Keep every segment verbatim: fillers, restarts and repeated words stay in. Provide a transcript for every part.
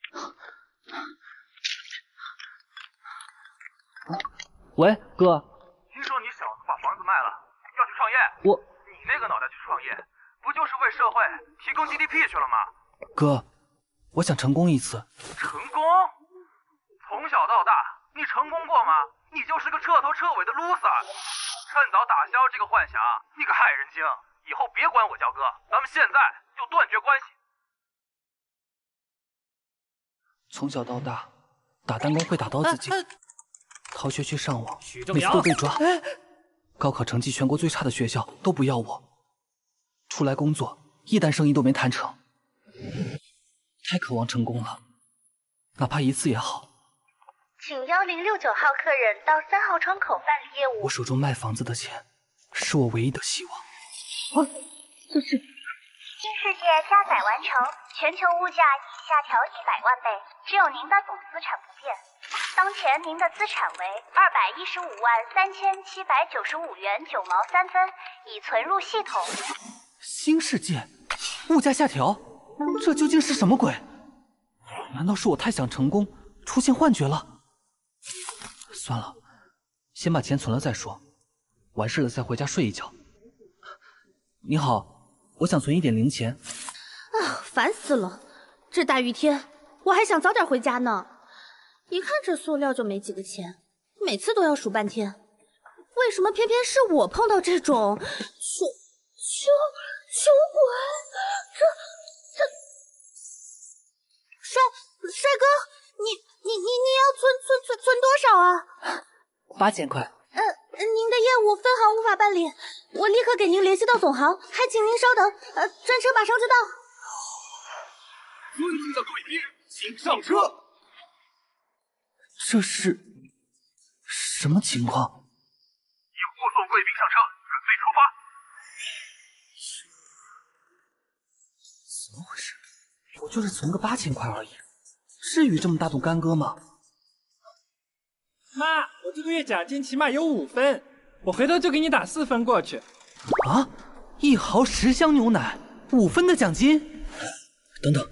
喂，哥。 听说你小子把房子卖了，要去创业。 我， 你那个脑袋去创业，不就是为社会提供 G D P 去了吗？ 哥，我想成功一次。 成功？从小到大，你成功过吗？你就是个彻头彻尾的 loser。趁早打消这个幻想，你个害人精！以后别管我叫哥，咱们现在就断绝关系。 从小到大，打弹弓会打到自己，逃学去上网，每次都被抓。高考成绩全国最差的学校都不要我。出来工作，一单生意都没谈成。太渴望成功了，哪怕一次也好。 请幺零六九号客人到三号窗口办理业务。 我手中卖房子的钱，是我唯一的希望。啊，这是新世界加载完成，全球物价已下调一百万倍，只有您的总资产不变。当前您的资产为二百一十五万三千七百九十五元九毛三分，已存入系统。 新世界，物价下调，这究竟是什么鬼？难道是我太想成功，出现幻觉了？算了，先把钱存了再说，完事了再回家睡一觉。你好，我想存一点零钱。 啊，烦死了！这大雨天，我还想早点回家呢。一看这塑料就没几个钱，每次都要数半天。为什么偏偏是我碰到这种穷穷穷鬼？这这帅帅哥，你你你你要存存存存多少啊？ 八千块。 呃，您的业务分行无法办理，我立刻给您联系到总行，还请您稍等，呃，专车马上就到。 尊敬的贵宾，请上车。 这是什么情况？ 已护送贵宾上车，准备出怎发。 么回事？我就是存个八千块而已，至于这么大动干戈吗？ 妈，我这个月奖金起码有五分，我回头就给你打四分过去。 啊！一毫十箱牛奶，五分的奖金？等等，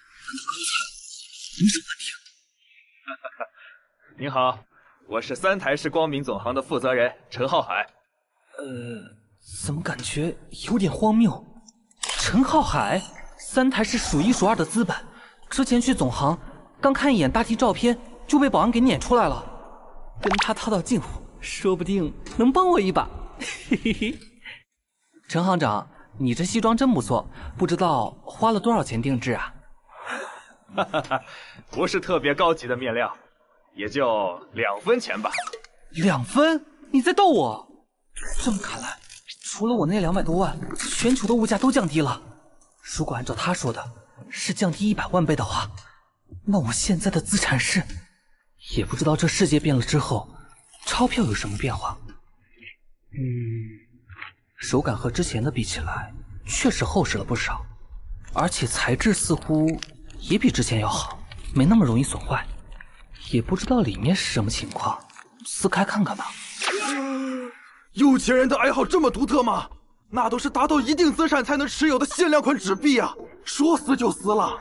有什么问题啊？ 您好，我是三台市光明总行的负责人陈浩海。 呃，怎么感觉有点荒谬？陈浩海，三台市数一数二的资本，之前去总行刚看一眼大体照片就被保安给撵出来了，跟他套套近乎，说不定能帮我一把。嘿嘿嘿。陈行长，你这西装真不错，不知道花了多少钱定制啊？ 哈哈哈，不是特别高级的面料，也就两分钱吧。 两分？你在逗我？这么看来，除了我那两百多万，全球的物价都降低了。如果按照他说的，是降低一百万倍的话，那我现在的资产是……也不知道这世界变了之后，钞票有什么变化。嗯，手感和之前的比起来，确实厚实了不少，而且材质似乎也比之前要好，没那么容易损坏。也不知道里面是什么情况，撕开看看吧。 有钱人的爱好这么独特吗？那都是达到一定资产才能持有的限量款纸币啊！说撕就撕了。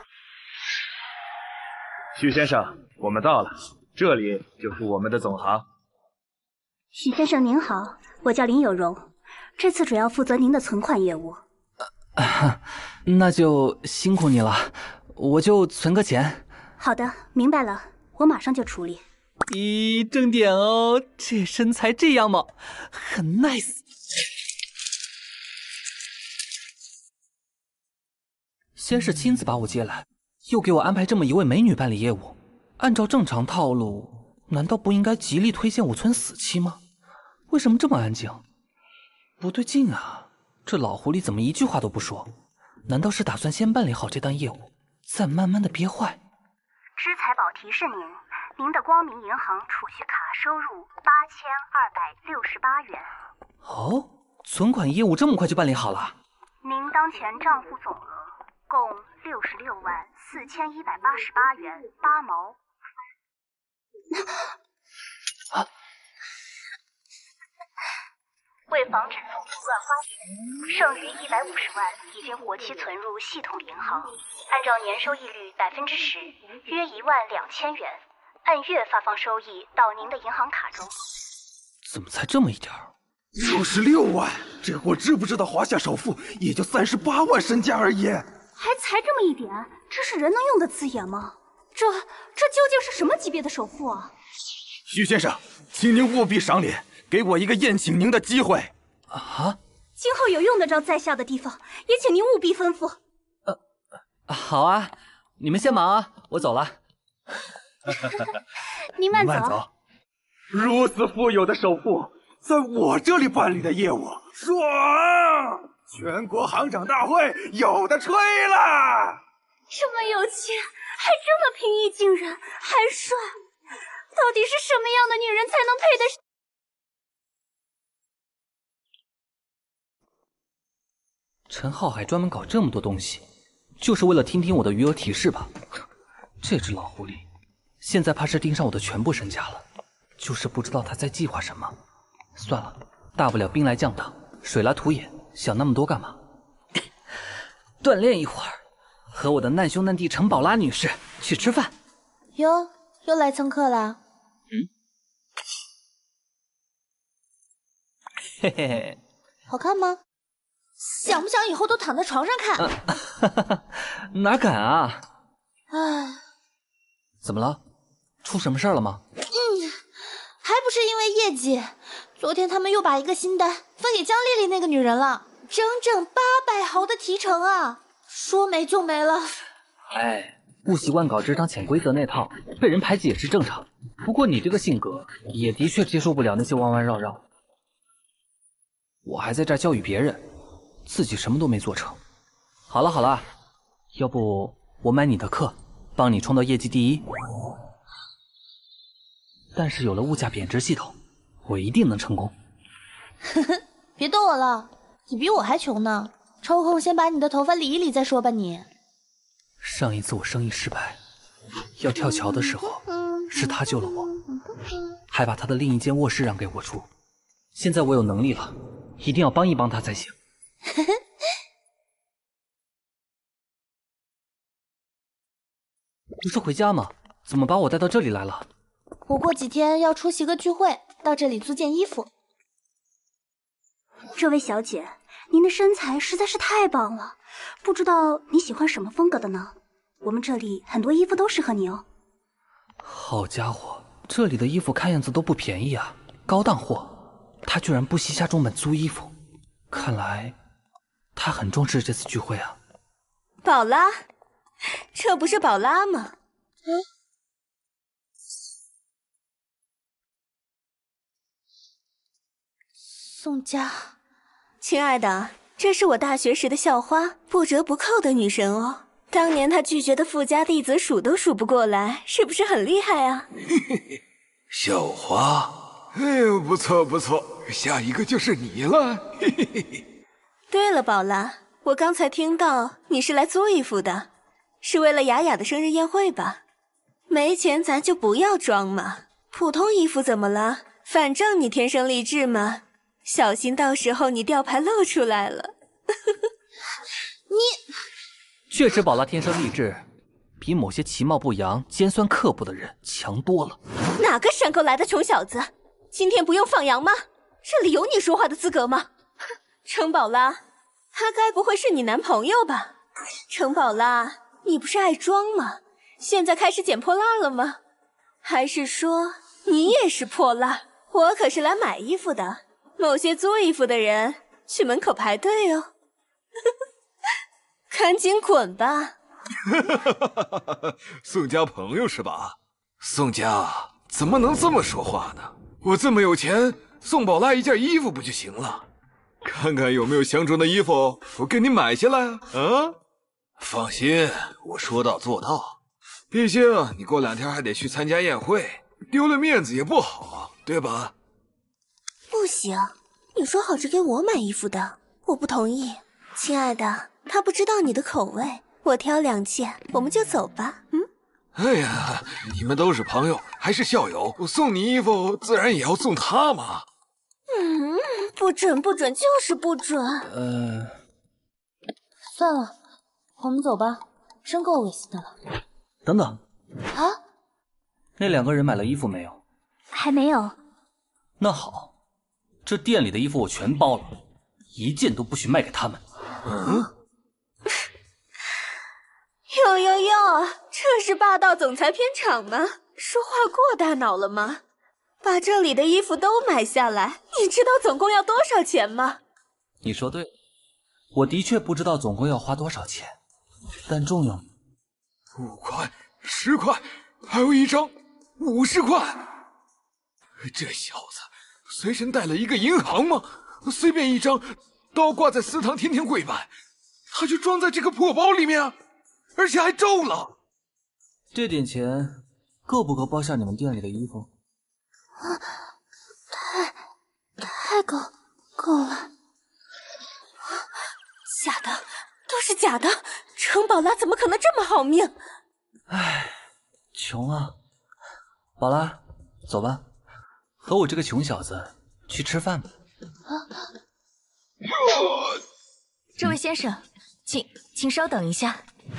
许先生，我们到了，这里就是我们的总行。 许先生您好，我叫林有容，这次主要负责您的存款业务。 啊，那就辛苦你了，我就存个钱。 好的，明白了，我马上就处理。 咦，正点哦，这身材这样貌，很 nice。先是亲自把我接来，又给我安排这么一位美女办理业务。按照正常套路，难道不应该极力推荐我存死期吗？为什么这么安静？不对劲啊，这老狐狸怎么一句话都不说？难道是打算先办理好这单业务，再慢慢的憋坏？ 知财宝提示您，您的光明银行储蓄卡收入八千二百六十八元。 哦，存款业务这么快就办理好了？ 您当前账户总额共六十六万四千一百八十八元八毛。 啊！ 为防止入库乱花钱，剩余一百五十万已经活期存入系统银行，按照年收益率百分之十，约一万两千元，按月发放收益到您的银行卡中。 怎么才这么一点儿？ 六十六万，这货知不知道华夏首富也就三十八万身价而已？ 还才这么一点，这是人能用的字眼吗？这这究竟是什么级别的首富啊？ 徐先生，请您务必赏脸，给我一个宴请您的机会。 啊？ 今后有用得着在下的地方，也请您务必吩咐。 呃，好啊，你们先忙啊，我走了。 您慢走。 慢走。如此富有的首富，在我这里办理的业务，爽！全国行长大会有的吹了。 这么有钱，还这么平易近人，还帅，到底是什么样的女人才能配得上？ 陈浩还专门搞这么多东西，就是为了听听我的余额提示吧？这只老狐狸，现在怕是盯上我的全部身家了。就是不知道他在计划什么。算了，大不了兵来将挡，水来土掩，想那么多干嘛？锻炼一会儿，和我的难兄难弟陈宝拉女士去吃饭。 哟，又来蹭客啦？ 嗯。嘿嘿嘿。 好看吗？想不想以后都躺在床上看？ 啊、哪敢啊！ 唉， 怎么了？出什么事儿了吗？ 嗯，还不是因为业绩。昨天他们又把一个新单分给江丽丽那个女人了，整整八百毫的提成啊！说没就没了。 哎，不习惯搞职场潜规则那套，被人排挤也是正常。不过你这个性格，也的确接受不了那些弯弯绕绕。我还在这儿教育别人，自己什么都没做成。好了好了，要不我买你的课，帮你冲到业绩第一。但是有了物价贬值系统，我一定能成功。 呵呵，别逗我了，你比我还穷呢。抽空先把你的头发理一理再说吧你。 上一次我生意失败，要跳桥的时候，是他救了我，还把他的另一间卧室让给我住。现在我有能力了，一定要帮一帮他才行。不是回家吗？怎么把我带到这里来了？ 我过几天要出席个聚会，到这里租件衣服。 这位小姐，您的身材实在是太棒了，不知道你喜欢什么风格的呢？我们这里很多衣服都适合你哦。 好家伙，这里的衣服看样子都不便宜啊，高档货。他居然不惜下重本租衣服，看来他很重视这次聚会啊。 宝拉，这不是宝拉吗？ 嗯。宋佳， 亲爱的，这是我大学时的校花，不折不扣的女神哦。当年她拒绝的富家弟子数都数不过来，是不是很厉害啊？ 嘿嘿嘿，校花，哎呦，不错不错，下一个就是你了。嘿嘿嘿嘿。 对了，宝拉，我刚才听到你是来租衣服的，是为了雅雅的生日宴会吧？没钱咱就不要装嘛，普通衣服怎么了？反正你天生丽质嘛。小心到时候你吊牌露出来了。 你确实宝拉天生丽质，比某些其貌不扬、尖酸刻薄的人强多了。 哪个山沟来的穷小子？今天不用放羊吗？这里有你说话的资格吗？程宝拉，他该不会是你男朋友吧？程宝拉，你不是爱装吗？现在开始捡破烂了吗？还是说你也是破烂？我可是来买衣服的。某些租衣服的人去门口排队哦，赶紧滚吧！ 宋家朋友是吧？宋家怎么能这么说话呢？我这么有钱，送宝拉一件衣服不就行了？看看有没有相中的衣服，我给你买下来啊！啊，放心，我说到做到。毕竟你过两天还得去参加宴会，丢了面子也不好，对吧？ 不行，你说好是给我买衣服的，我不同意。亲爱的，他不知道你的口味，我挑两件，我们就走吧。嗯。 哎呀，你们都是朋友，还是校友，我送你衣服，自然也要送他嘛。 嗯， 不准不准就是不准。 呃， 算了，我们走吧，真够恶心的了。 等等啊， 那两个人买了衣服没有？ 还没有。 那好，这店里的衣服我全包了，一件都不许卖给他们。 嗯。哟哟哟，这是霸道总裁片场吗？说话过大脑了吗？把这里的衣服都买下来，你知道总共要多少钱吗？ 你说对了，我的确不知道总共要花多少钱，但重要吗？ 五块、十块，还有一张五十块。这小子随身带了一个银行吗？随便一张都要挂在祠堂天天跪拜，他就装在这个破包里面，而且还皱了。 这点钱够不够包下你们店里的衣服？ 啊，太太够够了。 假的，都是假的，程宝拉怎么可能这么好命？ 唉，穷啊。宝拉，走吧，和我这个穷小子去吃饭吧。 啊， 这位先生，请请稍等一下。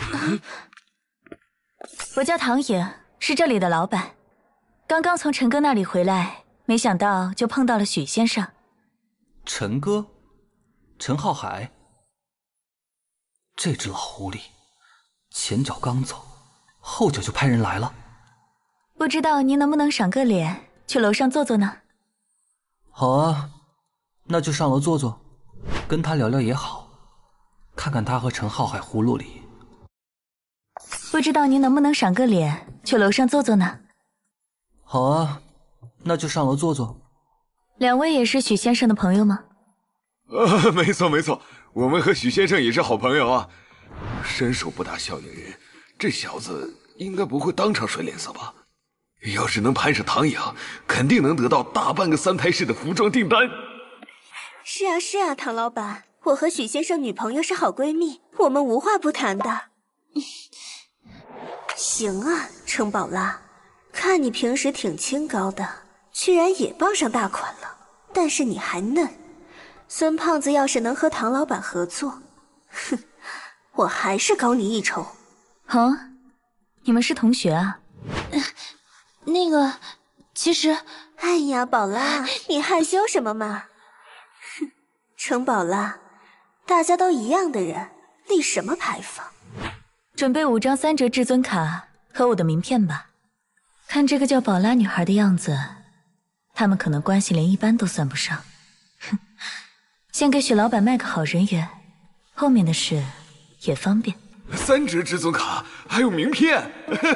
我叫唐颖，是这里的老板。刚刚从陈哥那里回来，没想到就碰到了许先生。 陈哥，陈浩海，这只老狐狸，前脚刚走，后脚就派人来了。 不知道您能不能赏个脸，去楼上坐坐呢？ 好啊，那就上楼坐坐，跟他聊聊也好，看看他和陈浩海葫芦里。 不知道您能不能赏个脸，去楼上坐坐呢？ 好啊，那就上楼坐坐。 两位也是许先生的朋友吗？ 呃，没错没错，我们和许先生也是好朋友啊。伸手不打笑脸人，这小子应该不会当场甩脸色吧？要是能攀上唐颖，肯定能得到大半个三台市的服装订单。 是啊是啊，唐老板，我和许先生女朋友是好闺蜜，我们无话不谈的。行啊，程宝拉，看你平时挺清高的，居然也傍上大款了。但是你还嫩，孙胖子要是能和唐老板合作，哼，我还是高你一筹。 哦，你们是同学啊？ 呃、那个，其实…… 哎呀，宝拉，你害羞什么嘛？哼，程宝拉，大家都一样的人，立什么牌坊？ 准备五张三折至尊卡和我的名片吧。看这个叫宝拉女孩的样子，他们可能关系连一般都算不上。哼，先给许老板卖个好人缘，后面的事也方便。 三折至尊卡还有名片，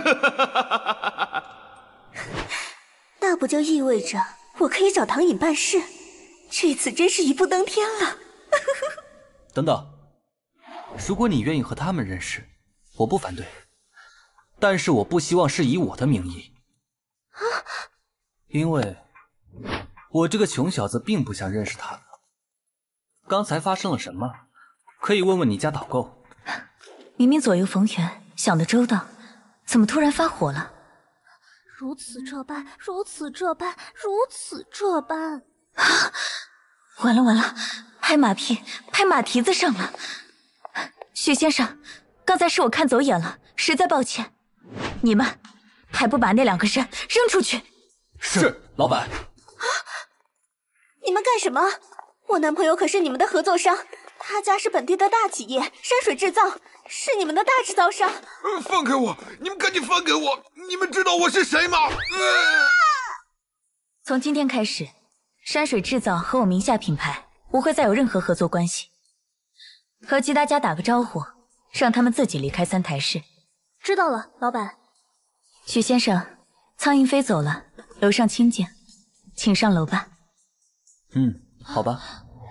那不就意味着我可以找唐颖办事？这次真是一步登天了。 等等，如果你愿意和他们认识，我不反对，但是我不希望是以我的名义。 啊！ 因为我这个穷小子并不想认识他们。刚才发生了什么？可以问问你家导购。 明明左右逢源，想得周到，怎么突然发火了？ 如此这般，如此这般，如此这般。 啊！完了完了，拍马屁，拍马蹄子上了。许先生，刚才是我看走眼了，实在抱歉。你们还不把那两个人扔出去？ 是，老板。 啊！你们干什么？我男朋友可是你们的合作商，他家是本地的大企业山水制造，是你们的大制造商。 呃、放开我！你们赶紧放开我！你们知道我是谁吗？呃、 从今天开始，山水制造和我名下品牌不会再有任何合作关系。和其他家打个招呼，让他们自己离开三台市。 知道了，老板。 许先生，苍蝇飞走了，楼上清静，请上楼吧。 嗯，好吧。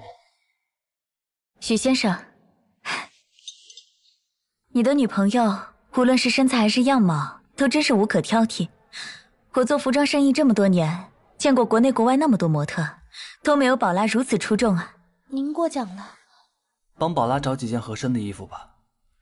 许先生，你的女朋友无论是身材还是样貌，都真是无可挑剔。我做服装生意这么多年，见过国内国外那么多模特，都没有宝拉如此出众啊。 您过奖了。 帮宝拉找几件合身的衣服吧。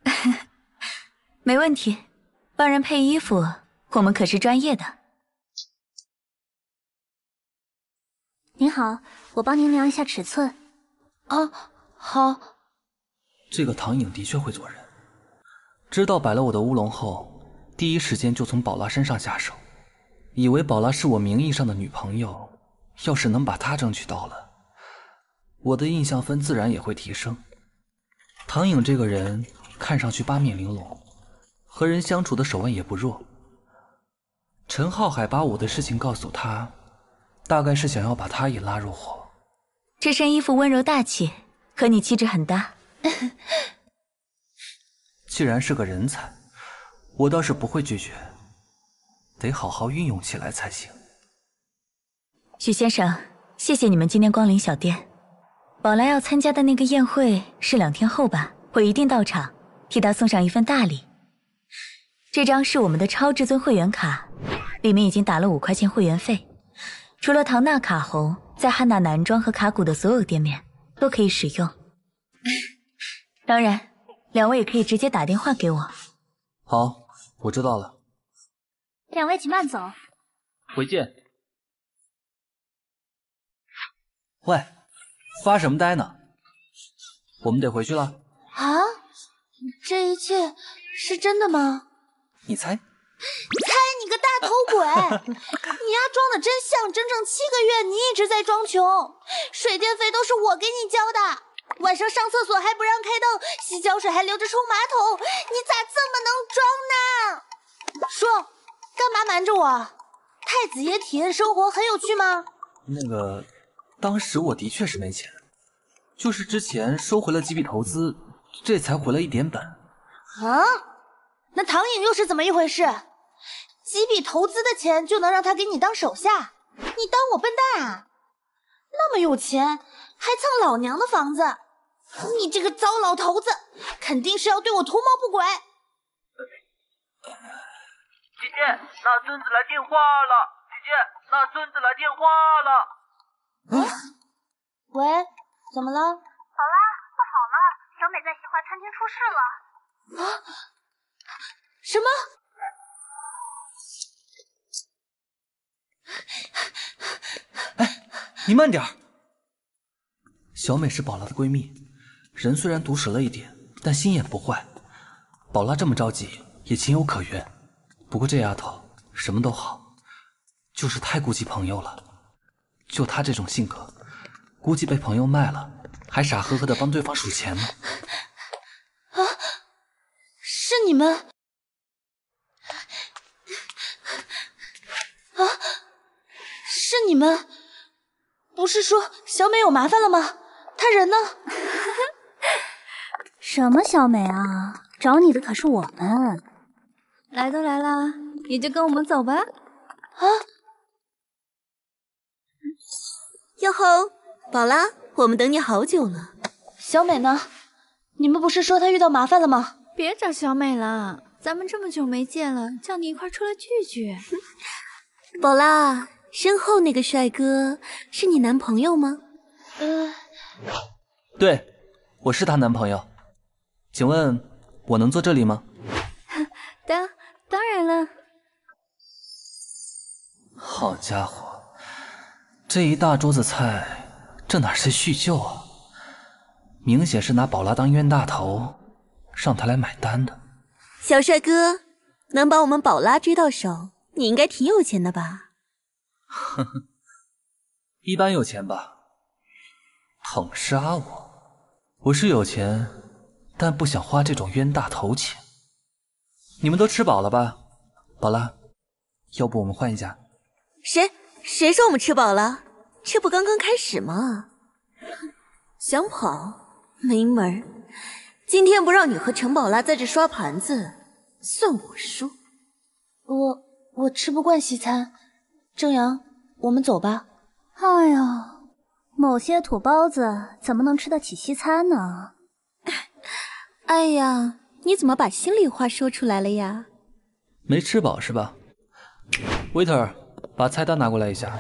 没问题，帮人配衣服，我们可是专业的。 您好，我帮您量一下尺寸。 啊，好。 这个唐颖的确会做人，知道摆了我的乌龙后，第一时间就从宝拉身上下手，以为宝拉是我名义上的女朋友，要是能把她争取到了，我的印象分自然也会提升。唐颖这个人看上去八面玲珑，和人相处的手腕也不弱。陈浩海把我的事情告诉他，大概是想要把他也拉入伙。 这身衣服温柔大气，和你气质很搭。 既然是个人才，我倒是不会拒绝，得好好运用起来才行。 许先生，谢谢你们今天光临小店。宝来要参加的那个宴会是两天后吧，我一定到场，替他送上一份大礼。这张是我们的超至尊会员卡，里面已经打了五块钱会员费，除了唐纳卡红，在汉娜男装和卡古的所有店面都可以使用。当然，两位也可以直接打电话给我。 好，我知道了。 两位请慢走。 回见。喂，发什么呆呢？我们得回去了。 啊？这一切是真的吗？ 你猜？ 猜你个大头鬼！你丫装的真像，整整七个月你一直在装穷，水电费都是我给你交的，晚上上厕所还不让开灯，洗脚水还留着冲马桶，你咋这么能装呢？说，干嘛瞒着我？太子爷体验生活很有趣吗？ 那个，当时我的确是没钱，就是之前收回了几笔投资，这才回了一点本。 啊？那唐颖又是怎么一回事？几笔投资的钱就能让他给你当手下？你当我笨蛋啊？那么有钱，还蹭老娘的房子，你这个糟老头子，肯定是要对我图谋不轨。 姐姐，那孙子来电话了！姐姐，那孙子来电话了！ 嗯，喂，怎么了？ 宝拉，不好了，小美在西华餐厅出事了。 啊？什么？ 哎，你慢点儿。小美是宝拉的闺蜜，人虽然毒舌了一点，但心眼不坏。宝拉这么着急，也情有可原。不过这丫头什么都好，就是太顾及朋友了。就她这种性格，估计被朋友卖了，还傻呵呵的帮对方数钱呢。 啊，是你们？啊，是你们？不是说小美有麻烦了吗？她人呢？ 什么小美啊？找你的可是我们。 来都来了，你就跟我们走吧。 啊！ 哟吼，宝拉，我们等你好久了。 小美呢？你们不是说她遇到麻烦了吗？ 别找小美了，咱们这么久没见了，叫你一块出来聚聚。 宝拉，身后那个帅哥是你男朋友吗？ 呃， 对，我是她男朋友。请问我能坐这里吗？ 当当然了。 好家伙，这一大桌子菜，这哪是叙旧啊？明显是拿宝拉当冤大头，让她来买单的。 小帅哥，能把我们宝拉追到手，你应该挺有钱的吧？ 呵呵，一般有钱吧。捧杀我？我是有钱，但不想花这种冤大头钱。你们都吃饱了吧？宝拉，要不我们换一家？ 谁谁说我们吃饱了？这不刚刚开始吗？想跑？没门儿！今天不让你和陈宝拉在这刷盘子，算我输。 我我吃不惯西餐，正阳，我们走吧。 哎呀，某些土包子怎么能吃得起西餐呢？ 哎呀，你怎么把心里话说出来了呀？ 没吃饱是吧 ？waiter， 把菜单拿过来一下。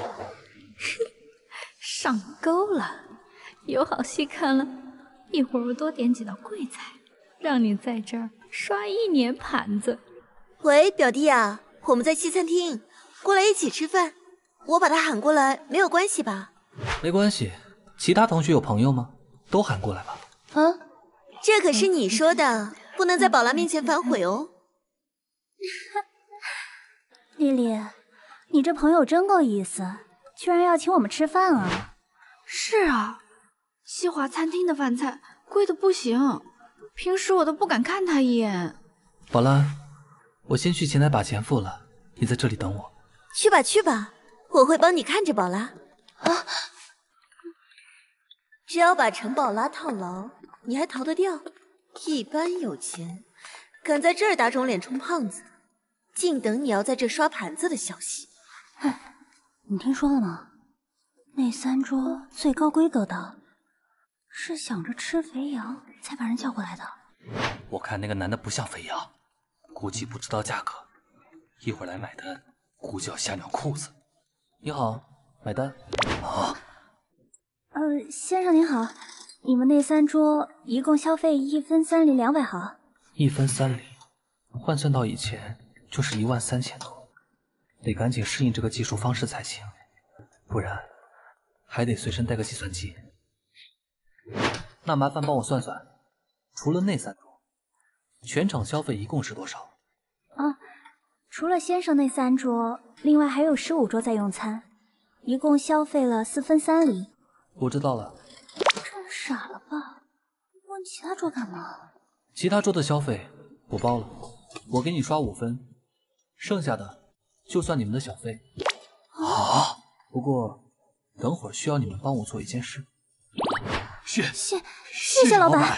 上钩了，有好戏看了。一会儿我多点几道贵菜，让你在这儿刷一年盘子。 喂，表弟啊，我们在西餐厅，过来一起吃饭。我把他喊过来，没有关系吧？ 没关系，其他同学有朋友吗？都喊过来吧。 啊，这可是你说的，不能在宝拉面前反悔哦。 丽丽，你这朋友真够意思，居然要请我们吃饭啊！ 是啊，西华餐厅的饭菜贵的不行，平时我都不敢看他一眼。 宝拉，我先去前台把钱付了，你在这里等我。 去吧去吧，我会帮你看着宝拉。啊！只要把陈宝拉套牢，你还逃得掉？一般有钱，敢在这儿打肿脸充胖子，静等你要在这刷盘子的消息。 哎，你听说了吗？那三桌最高规格的，是想着吃肥羊才把人叫过来的。 我看那个男的不像肥羊，估计不知道价格，一会儿来买单，估计要吓尿裤子。你好，买单。啊， 呃，先生您好，你们那三桌一共消费一分三厘两百毫。 一分三厘，换算到以前就是一万三千多，得赶紧适应这个计数方式才行，不然还得随身带个计算机。那麻烦帮我算算，除了那三桌，全场消费一共是多少？ 啊，除了先生那三桌，另外还有十五桌在用餐，一共消费了四分三厘。 我知道了。 真傻了吧？问其他桌干嘛？ 其他桌的消费我包了，我给你刷五分，剩下的就算你们的小费。啊！不过等会儿需要你们帮我做一件事。 谢谢谢谢老板。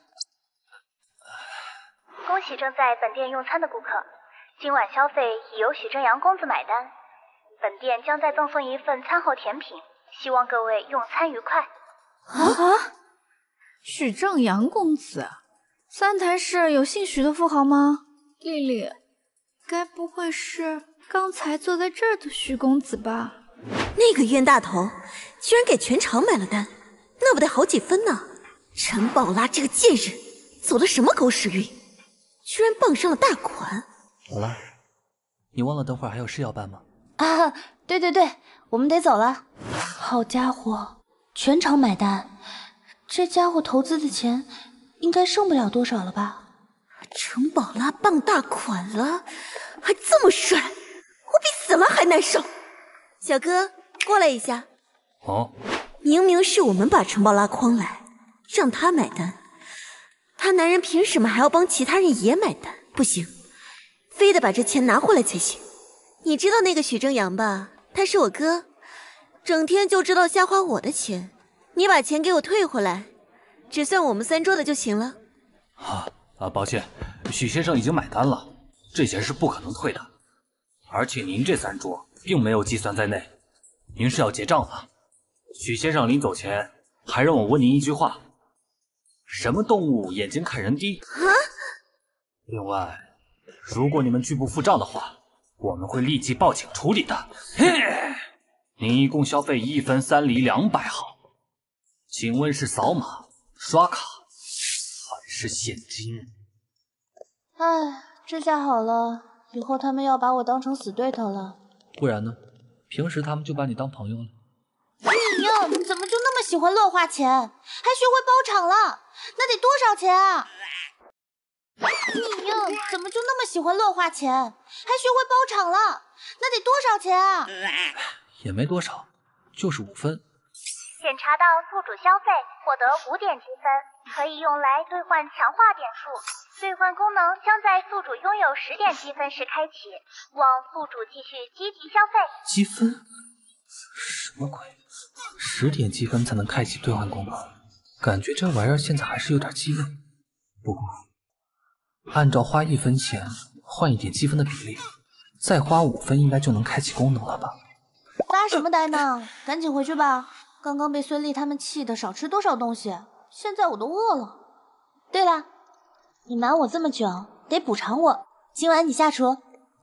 恭喜正在本店用餐的顾客，今晚消费已由许正阳公子买单，本店将再赠送一份餐后甜品，希望各位用餐愉快。 啊！许正阳公子，三台市有姓许的富豪吗？丽丽，该不会是刚才坐在这儿的许公子吧？ 那个冤大头居然给全场买了单，那不得好几分呢？陈宝拉这个贱人走的什么狗屎运，居然傍上了大款。 宝拉，你忘了等会儿还有事要办吗？ 啊，对对对，我们得走了。好家伙，全场买单，这家伙投资的钱应该剩不了多少了吧？ 陈宝拉傍大款了，还这么帅，我比死了还难受。小哥，过来一下。 哦， 明明是我们把陈宝拉诓来，让他买单，他男人凭什么还要帮其他人也买单？不行，非得把这钱拿回来才行。你知道那个许正阳吧？他是我哥，整天就知道瞎花我的钱。你把钱给我退回来，只算我们三桌的就行了。 啊啊，抱歉，许先生已经买单了，这钱是不可能退的，而且您这三桌并没有计算在内，您是要结账的。许先生临走前还让我问您一句话：什么动物眼睛看人低？ 啊！ 另外，如果你们拒不付账的话，我们会立即报警处理的。嘿，您一共消费一分三厘两百毫，请问是扫码、刷卡还是现金？ 唉，这下好了，以后他们要把我当成死对头了。 不然呢？平时他们就把你当朋友了。 你呀，怎么就那么喜欢乱花钱，还学会包场了？那得多少钱啊？你呀，怎么就那么喜欢乱花钱，还学会包场了？那得多少钱啊？ 也没多少，就是五分。 检查到宿主消费，获得五点积分，可以用来兑换强化点数。兑换功能将在宿主拥有十点积分时开启，望宿主继续积极消费。 积分？什么鬼？十点积分才能开启兑换功能，感觉这玩意儿现在还是有点鸡肋。不过，按照花一分钱换一点积分的比例，再花五分应该就能开启功能了吧？ 发什么呆呢？赶紧回去吧！刚刚被孙俪他们气得少吃多少东西，现在我都饿了。对了，你瞒我这么久，得补偿我。今晚你下厨。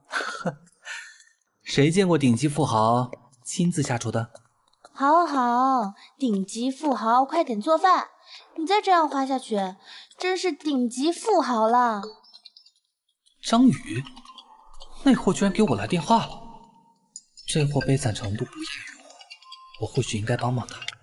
谁见过顶级富豪亲自下厨的？ 好好，顶级富豪，快点做饭！你再这样花下去，真是顶级富豪了。 张宇，那货居然给我来电话了，这货悲惨程度不亚于我，我或许应该帮帮他。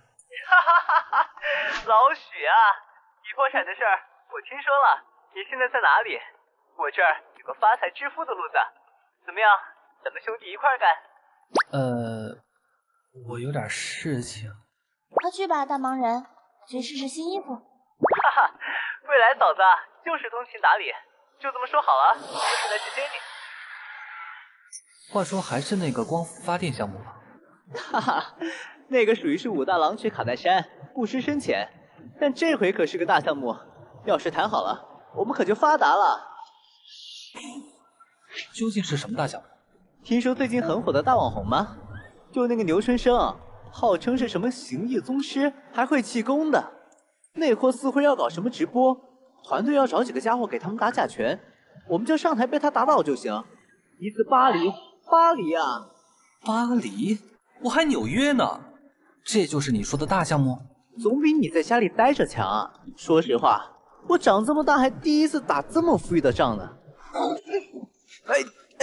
老许啊，你破产的事儿我听说了，你现在在哪里？我这儿有个发财致富的路子，怎么样？咱们兄弟一块儿干。 呃，我有点事情。 快去吧，大忙人，去试试新衣服。 哈哈，未来嫂子就是通情达理，就这么说好了，我现在去接你。 话说还是那个光伏发电项目吧？ 哈哈，那个属于是武大郎去卡戴珊，不失深浅。但这回可是个大项目，要是谈好了，我们可就发达了。 究竟是什么大项目？ 听说最近很火的大网红吗？就那个牛春生，号称是什么形意宗师，还会气功的。那货似乎要搞什么直播，团队要找几个家伙给他们打假拳，我们就上台被他打倒就行。一次巴黎，巴黎啊！ 巴黎？我还纽约呢。这就是你说的大项目？ 总比你在家里待着强啊！说实话，我长这么大还第一次打这么富裕的仗呢。哎哎，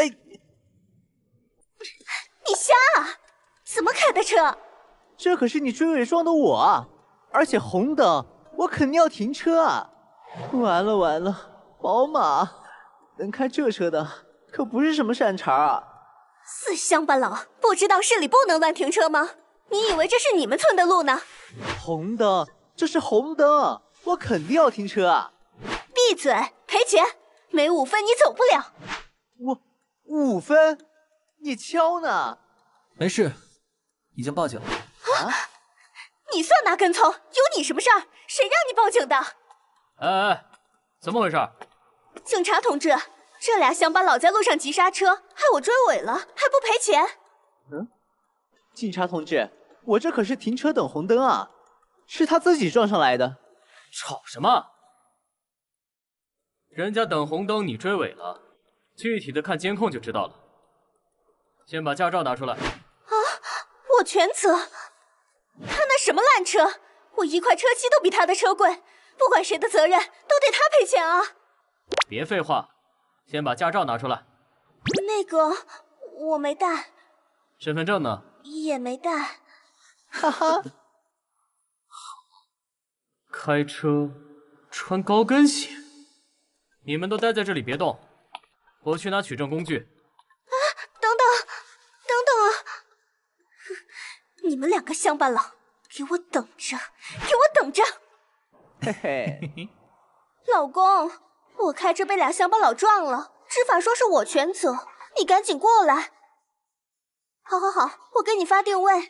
你瞎啊？怎么开的车？ 这可是你追尾撞的我啊！而且红灯，我肯定要停车啊！完了完了，宝马能开这车的可不是什么善茬啊！ 死乡巴佬，不知道市里不能乱停车吗？你以为这是你们村的路呢？ 红灯，这是红灯，我肯定要停车啊！ 闭嘴，赔钱，没五分你走不了。 我五分？你敲呢？ 没事，已经报警了。 啊？ 你算哪根葱？有你什么事儿？谁让你报警的？ 哎哎，怎么回事？ 警察同志，这俩乡巴佬在路上急刹车，害我追尾了，还不赔钱？ 嗯，警察同志，我这可是停车等红灯啊，是他自己撞上来的。 吵什么？人家等红灯，你追尾了，具体的看监控就知道了。先把驾照拿出来。 啊，我全责。他那什么烂车，我一块车漆都比他的车贵，不管谁的责任，都得他赔钱啊！ 别废话，先把驾照拿出来。 那个，我没带。 身份证呢？ 也没带。 哈哈。 开车穿高跟鞋，你们都待在这里别动，我去拿取证工具。 啊，等等，等等啊！你们两个乡巴佬，给我等着，给我等着！ 嘿嘿， 老公，我开车被俩乡巴佬撞了，执法说是我全责，你赶紧过来。好好好，我给你发定位。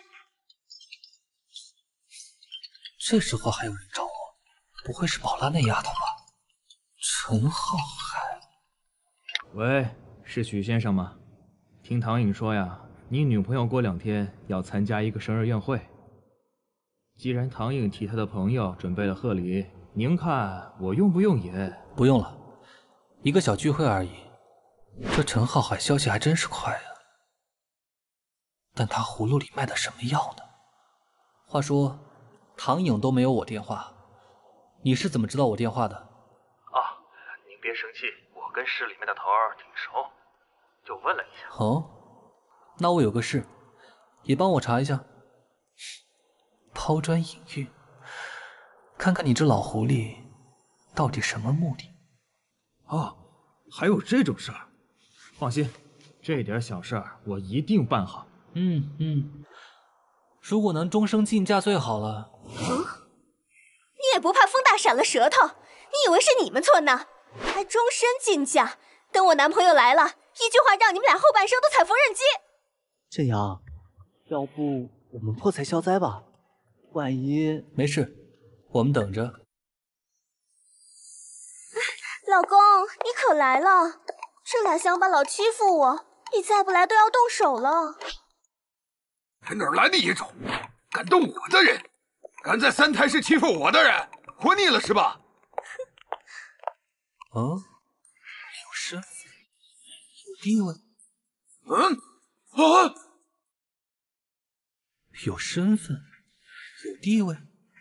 这时候还有人找我，不会是宝拉那丫头吧？陈浩海。 喂，是许先生吗？听唐颖说呀，你女朋友过两天要参加一个生日宴会。既然唐颖替她的朋友准备了贺礼，您看我用不用也？ 不用了，一个小聚会而已。这陈浩海消息还真是快啊！但他葫芦里卖的什么药呢？话说，唐颖都没有我电话，你是怎么知道我电话的？ 啊，您别生气，我跟市里面的头儿挺熟，就问了一下。 哦，那我有个事，也帮我查一下。抛砖引玉，看看你这老狐狸到底什么目的？ 哦，还有这种事儿？放心，这点小事儿我一定办好。 嗯嗯，如果能终生禁驾最好了。 嗯，你也不怕风大闪了舌头？你以为是你们村呢？还终身禁驾？等我男朋友来了，一句话让你们俩后半生都踩缝纫机。 振阳，要不我们破财消灾吧？万一…… 没事，我们等着。 老公，你可来了！这俩乡巴佬欺负我，你再不来都要动手了。 哪来的野种，敢动我的人，敢在三台市欺负我的人，活腻了是吧？ 哦，有身份，有地位。 嗯啊， 有身份，有地位。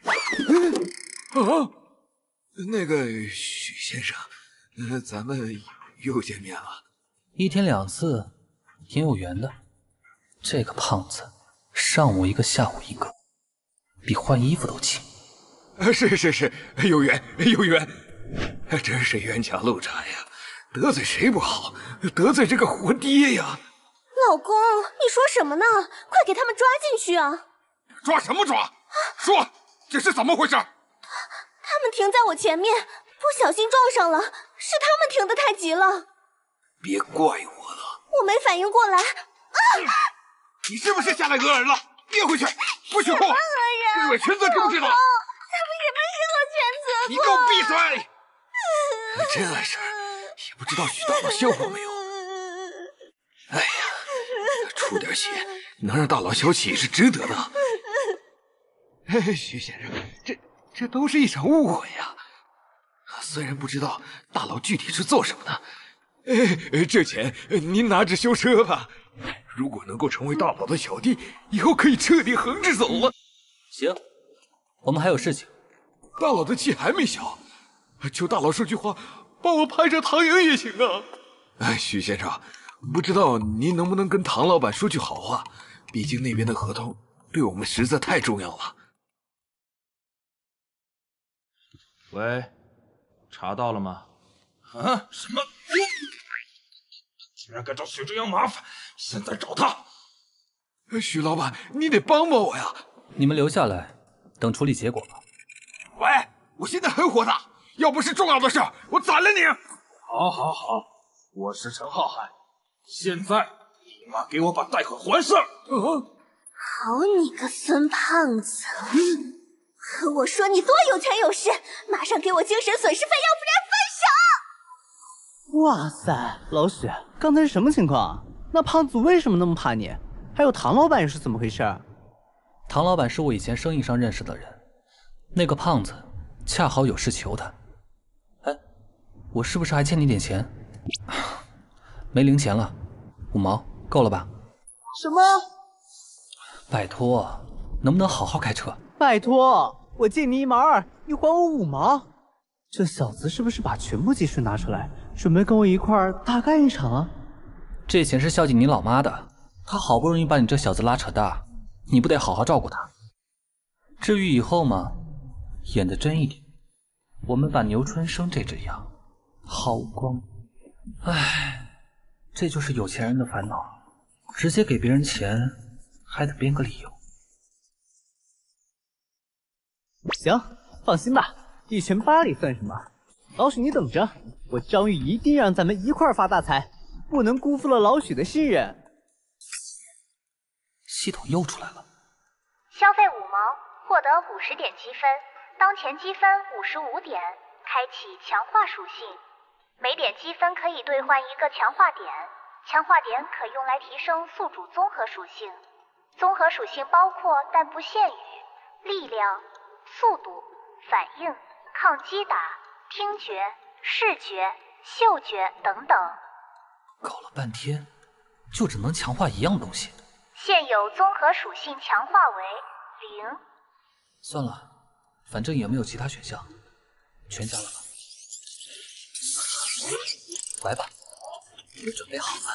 啊，那个许先生，呃，咱们又见面了。 一天两次，挺有缘的。这个胖子。上午一个，下午一个，比换衣服都勤。 是是是，有缘有缘，真是冤家路窄呀！得罪谁不好，得罪这个活爹呀！ 老公，你说什么呢？快给他们抓进去啊！ 抓什么抓？说，这是怎么回事？ 他们停在我前面，不小心撞上了，是他们停得太急了。 别怪我了， 我没反应过来。啊！ 你是不是下来讹人了？别回去，不许哭！ 讹人！ 全责知不知道？ 他们也没是我全责。 你给我闭嘴！ 这事儿也不知道许大佬笑话没有。哎呀，出点血能让大佬消气是值得的。哎，许先生，这这都是一场误会呀。虽然不知道大佬具体是做什么的，哎，这钱您拿着修车吧。如果能够成为大佬的小弟，以后可以彻底横着走了。 行，我们还有事情。 大佬的气还没消，求大佬说句话，帮我拍着唐颖也行啊。哎，许先生，不知道您能不能跟唐老板说句好话？毕竟那边的合同对我们实在太重要了。 喂，查到了吗？ 啊？什么？竟然敢找许正阳麻烦！现在找他。 许老板，你得帮帮我呀！ 你们留下来，等处理结果吧。 喂，我现在很火大，要不是重要的事，我宰了你！好，好，好，我是陈浩海，现在立马给我把贷款还上！ 哦，好你个孙胖子！和我说你多有权有势，马上给我精神损失费，要不然分手！ 哇塞，老许，刚才是什么情况？那胖子为什么那么怕你？还有唐老板又是怎么回事？ 唐老板是我以前生意上认识的人，那个胖子恰好有事求他。哎，我是不是还欠你点钱？没零钱了，五毛够了吧？ 什么？ 拜托，能不能好好开车？ 拜托，我借你一毛二，你还我五毛。这小子是不是把全部积蓄拿出来，准备跟我一块儿大干一场啊？ 这钱是孝敬你老妈的，她好不容易把你这小子拉扯大，你不得好好照顾她？至于以后嘛，演得真一点，我们把牛春生这只羊薅光。唉，这就是有钱人的烦恼，直接给别人钱，还得编个理由。 行，放心吧，一拳八里算什么？老许你等着，我张玉一定让咱们一块儿发大财，不能辜负了老许的信任。 系统又出来了， 消费五毛获得五十点积分，当前积分五十五点，开启强化属性，每点积分可以兑换一个强化点，强化点可用来提升宿主综合属性，综合属性包括但不限于力量、速度、反应、抗击打、听觉、视觉、嗅觉等等。 搞了半天，就只能强化一样东西。 现有综合属性强化为零。 算了，反正也没有其他选项，全加了吧。来吧，我准备好了。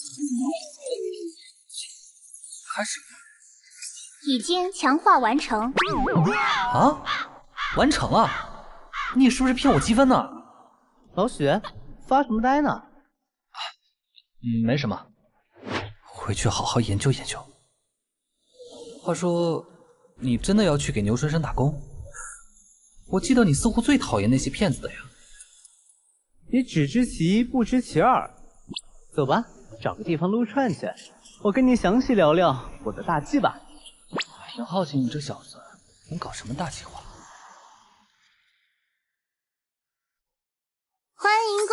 开始。 已经强化完成。 啊，完成了？你是不是骗我积分呢？ 老许，发什么呆呢？ 嗯，没什么，回去好好研究研究。话说，你真的要去给牛春生打工？我记得你似乎最讨厌那些骗子的呀。 你只知其一，不知其二。走吧，找个地方撸串去，我跟你详细聊聊我的大计吧。 挺好奇你这小子能搞什么大计划。 欢迎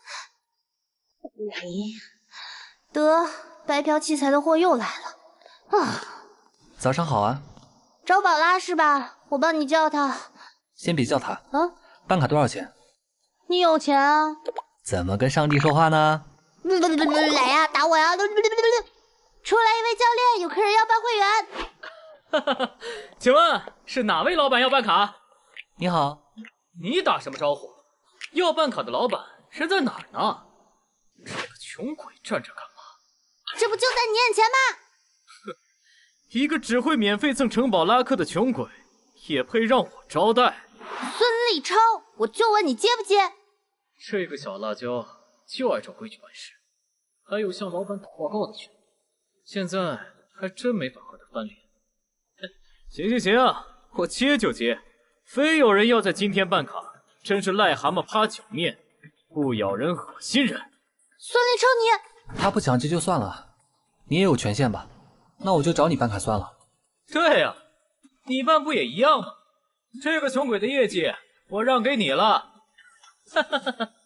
光临。得，白嫖器材的货又来了。啊， 早上好啊。 找宝拉是吧？我帮你叫他。 先别叫他。 啊？ 办卡多少钱？ 你有钱啊？ 怎么跟上帝说话呢？ 来呀，打我呀！出来一位教练，有客人要办会员。 哈哈，请问是哪位老板要办卡？ 你好， 你打什么招呼？要办卡的老板人在哪儿呢？这个穷鬼站着干嘛？ 这不就在你眼前吗？ 哼，一个只会免费蹭城堡拉客的穷鬼，也配让我招待？ 孙立超，我就问你接不接？ 这个小辣椒就爱照规矩办事，还有向老板打报告的权利，现在还真没法和他翻脸。行行行，我接就接，非有人要在今天办卡，真是癞蛤蟆趴脚面，不咬人恶心人。 孙立超，你他不想接就算了，你也有权限吧？那我就找你办卡算了。 对呀、啊，你办不也一样吗？这个穷鬼的业绩我让给你了。哈哈哈哈。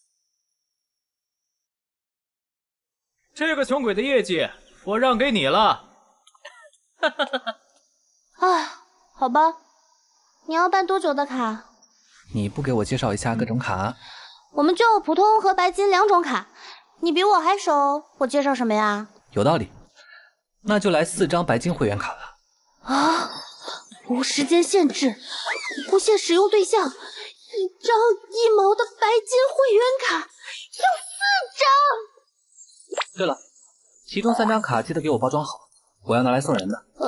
这个穷鬼的业绩我让给你了。哈哈哈哈。 唉，好吧，你要办多久的卡？ 你不给我介绍一下各种卡？ 我们就普通和白金两种卡，你比我还熟，我介绍什么呀？ 有道理，那就来四张白金会员卡吧。 啊，无时间限制，无限使用对象，一张一毛的白金会员卡，有四张。 对了，其中三张卡记得给我包装好，我要拿来送人的。 呃，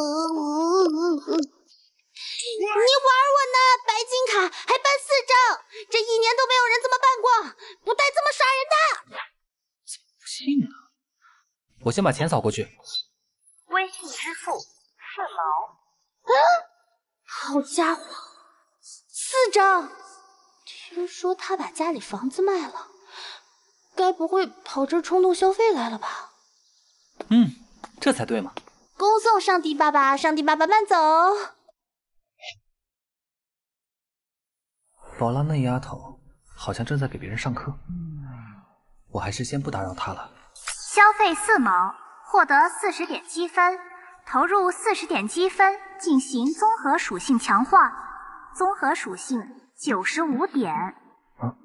你玩我呢？白金卡还办四张，这一年都没有人这么办过，不带这么耍人的。 不信呢，我先把钱扫过去。 微信支付四毛。 啊，好家伙，四张！听说他把家里房子卖了，该不会跑这儿冲动消费来了吧？ 嗯，这才对嘛。 恭送上帝爸爸，上帝爸爸慢走。 宝拉那丫头好像正在给别人上课，我还是先不打扰她了。 消费四毛，获得四十点积分，投入四十点积分进行综合属性强化，综合属性九十五点。 啊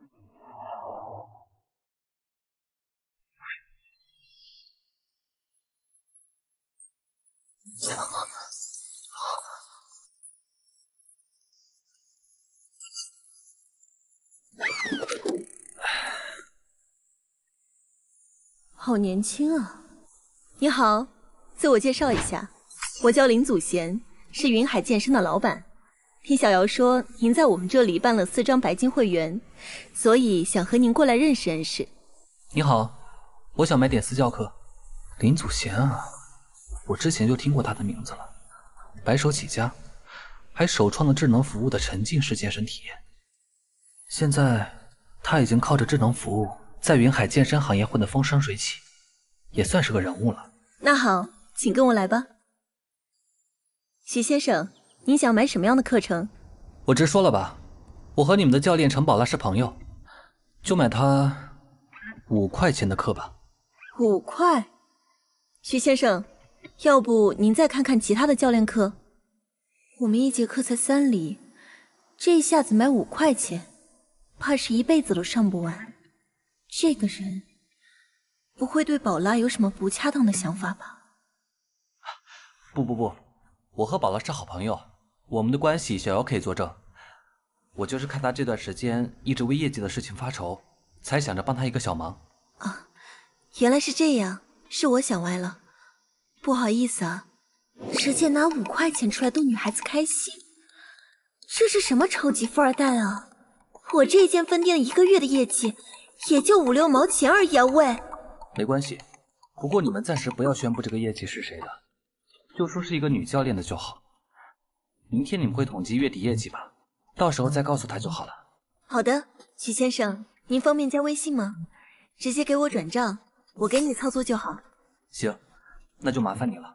好年轻啊！你好，自我介绍一下，我叫林祖贤，是云海健身的老板。听小瑶说您在我们这里办了四张白金会员，所以想和您过来认识认识。 你好，我想买点私教课。林祖贤啊，我之前就听过他的名字了，白手起家，还首创了智能服务的沉浸式健身体验。现在他已经靠着智能服务在云海健身行业混得风生水起，也算是个人物了。 那好，请跟我来吧。徐先生，您想买什么样的课程？ 我直说了吧，我和你们的教练陈宝拉是朋友，就买他五块钱的课吧。 五块？徐先生，要不您再看看其他的教练课？我们一节课才三厘，这一下子买五块钱，怕是一辈子都上不完。这个人不会对宝拉有什么不恰当的想法吧？ 不不不，我和宝拉是好朋友，我们的关系小姚可以作证。我就是看他这段时间一直为业绩的事情发愁，才想着帮他一个小忙。 啊，原来是这样，是我想歪了，不好意思啊。直接拿五块钱出来逗女孩子开心，这是什么超级富二代啊？我这间分店一个月的业绩也就五六毛钱而已啊！喂， 没关系，不过你们暂时不要宣布这个业绩是谁的，就说是一个女教练的就好。明天你们会统计月底业绩吧，到时候再告诉他就好了。 好的，许先生，您方便加微信吗？直接给我转账，我给你操作就好。 行，那就麻烦你了。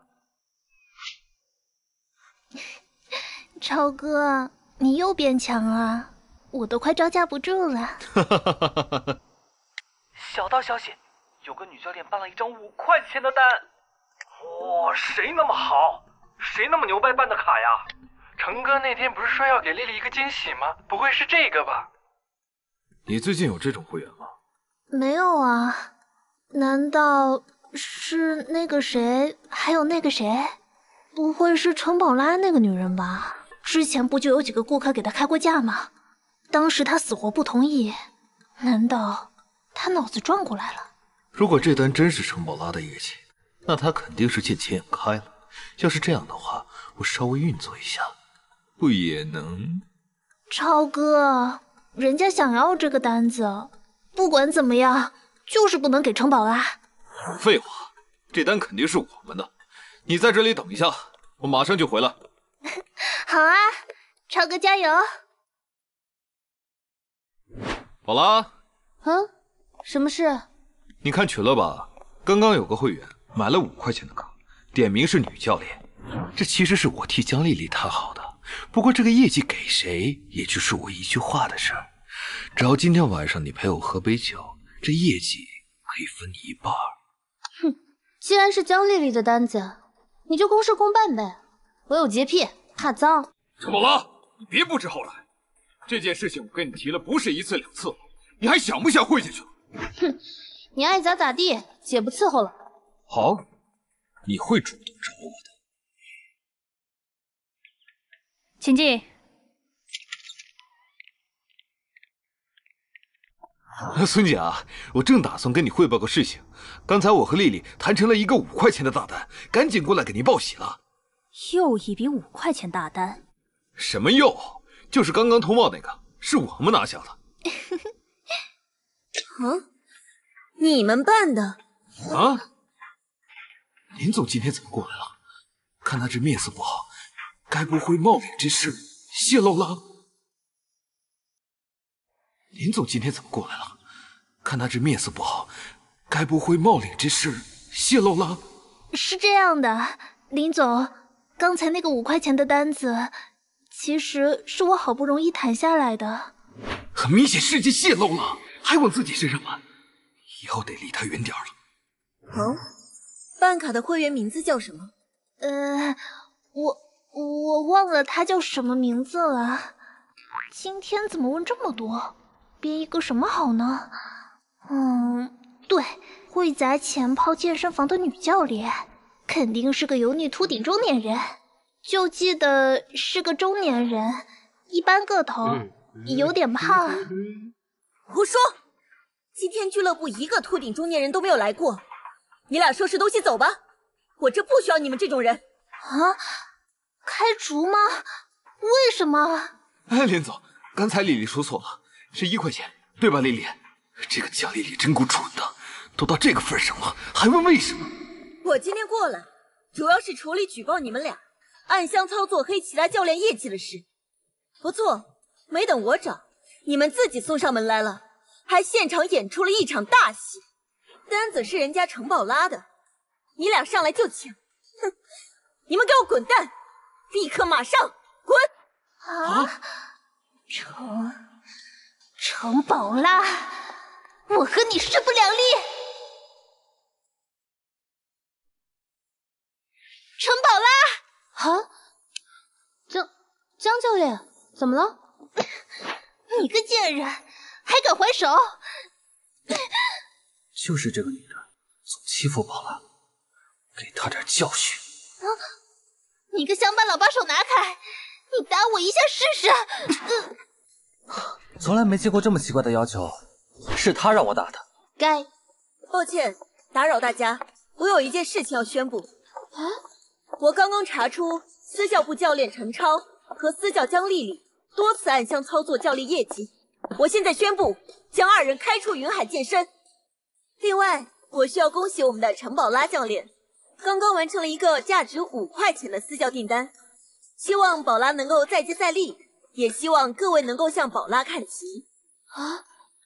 超哥，你又变强了，我都快招架不住了。 小道消息，有个女教练办了一张五块钱的单。 哇、哦，谁那么好？谁那么牛掰办的卡呀？成哥那天不是说要给丽丽一个惊喜吗？不会是这个吧？ 你最近有这种会员吗？ 没有啊，难道是那个谁，还有那个谁？不会是陈宝拉那个女人吧？之前不就有几个顾客给她开过价吗？当时她死活不同意，难道她脑子转过来了？ 如果这单真是陈宝拉的业绩，那他肯定是见钱眼开了。要是这样的话，我稍微运作一下，不也能…… 超哥，人家想要这个单子，不管怎么样，就是不能给程宝拉。 废话，这单肯定是我们的。你在这里等一下，我马上就回来。 好啊，超哥加油！ 宝拉， 嗯，什么事？ 你看群了吧？刚刚有个会员买了五块钱的课，点名是女教练。这其实是我替江丽丽谈好的，不过这个业绩给谁，也就是我一句话的事儿。只要今天晚上你陪我喝杯酒，这业绩可以分你一半。 哼，既然是江丽丽的单子，你就公事公办呗。我有洁癖，怕脏。 程宝拉，你别不知好歹。这件事情我跟你提了不是一次两次了，你还想不想混下去？ 哼，你爱咋咋地，姐不伺候了。 好，你会主动找我的。 请进。 孙姐啊，我正打算跟你汇报个事情。刚才我和丽丽谈成了一个五块钱的大单，赶紧过来给您报喜了。 又一笔五块钱大单？ 什么又？就是刚刚通报那个，是我们拿下的。 嗯，你们办的？ 啊？林总今天怎么过来了？看他这面色不好，该不会冒领之事泄露了？林总今天怎么过来了？看他这面色不好，该不会冒领之事泄露了？ 是这样的，林总，刚才那个五块钱的单子，其实是我好不容易谈下来的。 很明显事情泄露了，还往自己身上瞒，以后得离他远点了。 哦，办卡的会员名字叫什么？ 呃，我我忘了他叫什么名字了。今天怎么问这么多？编一个什么好呢？嗯，对，会砸钱泡健身房的女教练，肯定是个油腻秃顶中年人。就记得是个中年人，一般个头，有点胖。 胡说！今天俱乐部一个秃顶中年人都没有来过。你俩收拾东西走吧，我这不需要你们这种人。 啊？开除吗？为什么？ 哎，林总，刚才丽丽说错了，是一块钱，对吧？丽丽，这个江丽丽真够蠢的，都到这个份上了，还问为什么？ 我今天过来，主要是处理举报你们俩暗箱操作黑其他教练业绩的事。不错，没等我找，你们自己送上门来了，还现场演出了一场大戏。单子是人家程宝拉的，你俩上来就抢，哼！你们给我滚蛋！立刻马上滚！ 啊！程程宝拉，我和你势不两立。程宝拉，啊，江江教练，怎么了？你个贱人，还敢还手！ 就是这个女的总欺负宝拉，给她点教训。 啊！你个想把老把手拿开！你打我一下试试！ 呃、从来没见过这么奇怪的要求，是他让我打的。 该。 抱歉，打扰大家，我有一件事情要宣布。 啊！ 我刚刚查出私教部教练陈超和私教江丽丽多次暗箱操作教练业绩，我现在宣布将二人开除云海健身。另外，我需要恭喜我们的程宝拉教练，刚刚完成了一个价值五块钱的私教订单，希望宝拉能够再接再厉，也希望各位能够向宝拉看齐。 啊！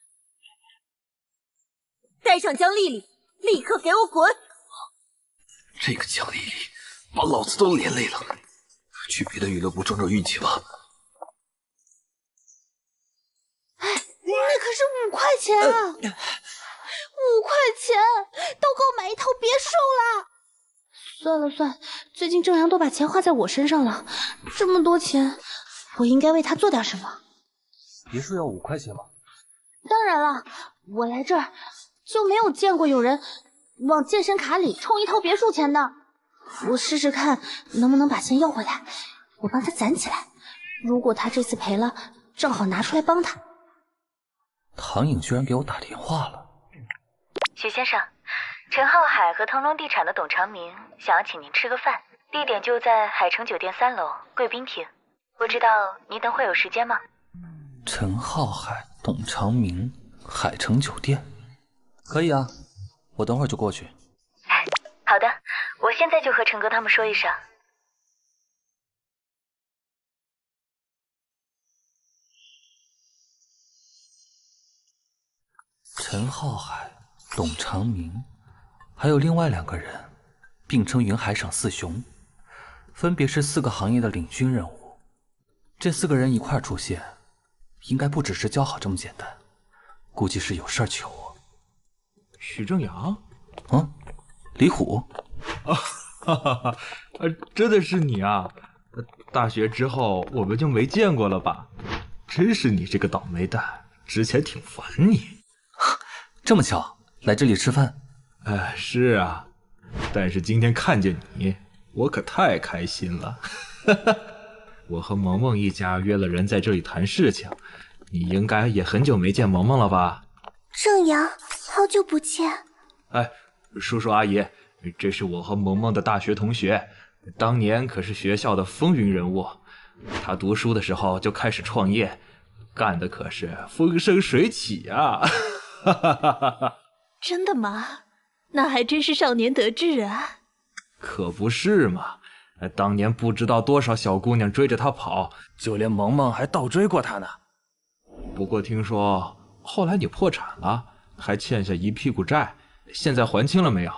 带上江丽丽，立刻给我滚！ 这个江丽丽把老子都连累了，去别的娱乐部撞撞运气吧。 哎，那可是五块钱啊！五块钱都够买一套别墅了。算了算了，最近正阳都把钱花在我身上了，这么多钱，我应该为他做点什么。 别墅要五块钱吗？ 当然了，我来这儿就没有见过有人往健身卡里充一套别墅钱的。我试试看能不能把钱要回来，我帮他攒起来。如果他这次赔了，正好拿出来帮他。 唐颖居然给我打电话了。 许先生，陈浩海和腾龙地产的董长明想要请您吃个饭，地点就在海城酒店三楼贵宾厅。不知道您等会有时间吗？ 陈浩海、董长明，海城酒店，可以啊，我等会儿就过去。 好的，我现在就和陈哥他们说一声。 陈浩海、董长明，还有另外两个人，并称云海省四雄，分别是四个行业的领军人物。这四个人一块儿出现，应该不只是交好这么简单，估计是有事儿求我。 许正阳？ 嗯，李虎？ 啊，哈哈哈！呃，真的是你啊！大学之后我们就没见过了吧？真是你这个倒霉蛋，之前挺烦你。 这么巧，来这里吃饭？ 哎，是啊，但是今天看见你，我可太开心了。我和萌萌一家约了人在这里谈事情，你应该也很久没见萌萌了吧？ 正阳，好久不见。 哎，叔叔阿姨，这是我和萌萌的大学同学，当年可是学校的风云人物。他读书的时候就开始创业，干的可是风生水起啊！哈哈哈哈哈！ 真的吗？那还真是少年得志啊！ 可不是嘛！当年不知道多少小姑娘追着他跑，就连萌萌还倒追过他呢。不过听说后来你破产了，还欠下一屁股债，现在还清了没有？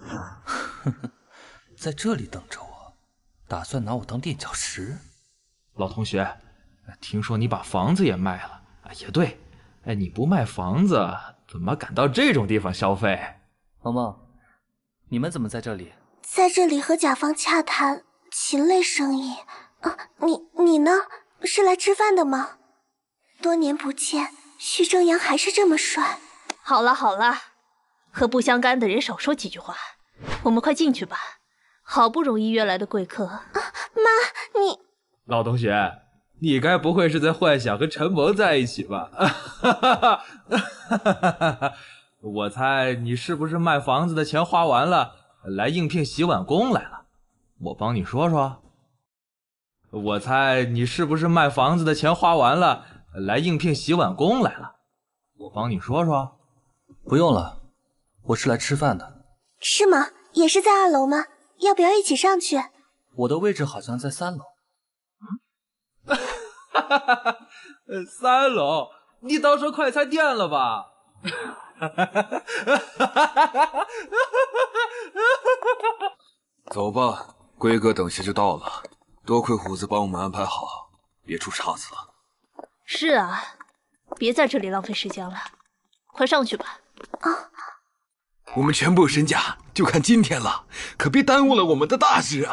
在这里等着我，打算拿我当垫脚石？ 老同学，听说你把房子也卖了？也对，哎，你不卖房子，怎么敢到这种地方消费？ 萌萌，你们怎么在这里？ 在这里和甲方洽谈禽类生意。啊，你你呢？是来吃饭的吗？多年不见，徐正阳还是这么帅。 好了好了，和不相干的人少说几句话，我们快进去吧。好不容易约来的贵客。啊， 妈，你。 老同学，你该不会是在幻想和陈萌在一起吧？我猜你是不是卖房子的钱花完了，来应聘洗碗工来了？我帮你说说。我猜你是不是卖房子的钱花完了，来应聘洗碗工来了？我帮你说说。 不用了，我是来吃饭的。 是吗？也是在二楼吗？要不要一起上去？ 我的位置好像在三楼。 嗯，三楼？你当成快餐店了吧？ 走吧，龟哥等下就到了。多亏虎子帮我们安排好，别出岔子了。 是啊，别在这里浪费时间了，快上去吧。 啊！ 我们全部身家就看今天了，可别耽误了我们的大事啊！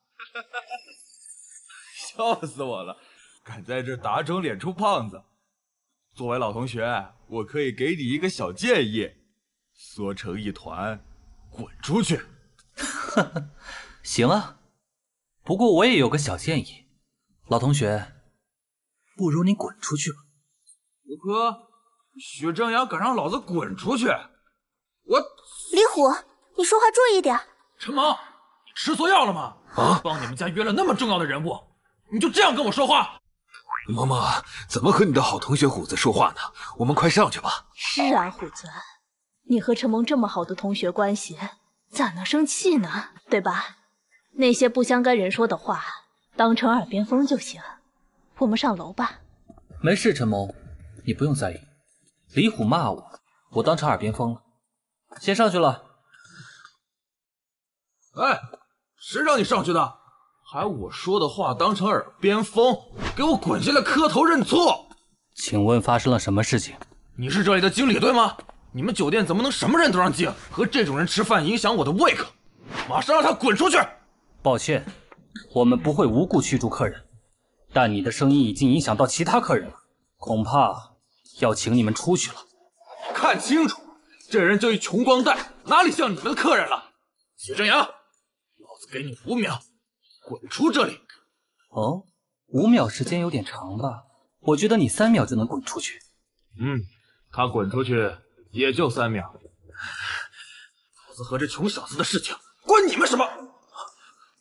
笑死我了，敢在这打肿脸充胖子。作为老同学，我可以给你一个小建议：缩成一团，滚出去。 行啊，不过我也有个小建议，老同学，不如你滚出去吧。 呵，许正阳敢让老子滚出去？我李虎，你说话注意点。 陈萌，你吃错药了吗？啊！帮你们家约了那么重要的人物，你就这样跟我说话？ 萌萌，怎么和你的好同学虎子说话呢？我们快上去吧。 是啊，虎子，你和陈萌这么好的同学关系，咋能生气呢？对吧？那些不相干人说的话，当成耳边风就行。我们上楼吧。 没事，陈萌，你不用在意。李虎骂我，我当成耳边风了。先上去了。 哎，谁让你上去的？还我说的话当成耳边风，给我滚下来磕头认错！ 请问发生了什么事情？ 你是这里的经理对吗？你们酒店怎么能什么人都让进？和这种人吃饭影响我的胃口，马上让他滚出去！ 抱歉，我们不会无故驱逐客人，但你的声音已经影响到其他客人了，恐怕要请你们出去了。 看清楚，这人就一穷光蛋，哪里像你们的客人了？许正阳，老子给你五秒，滚出这里！ 哦，五秒时间有点长吧？我觉得你三秒就能滚出去。 嗯，他滚出去也就三秒。 老子和这穷小子的事情关你们什么？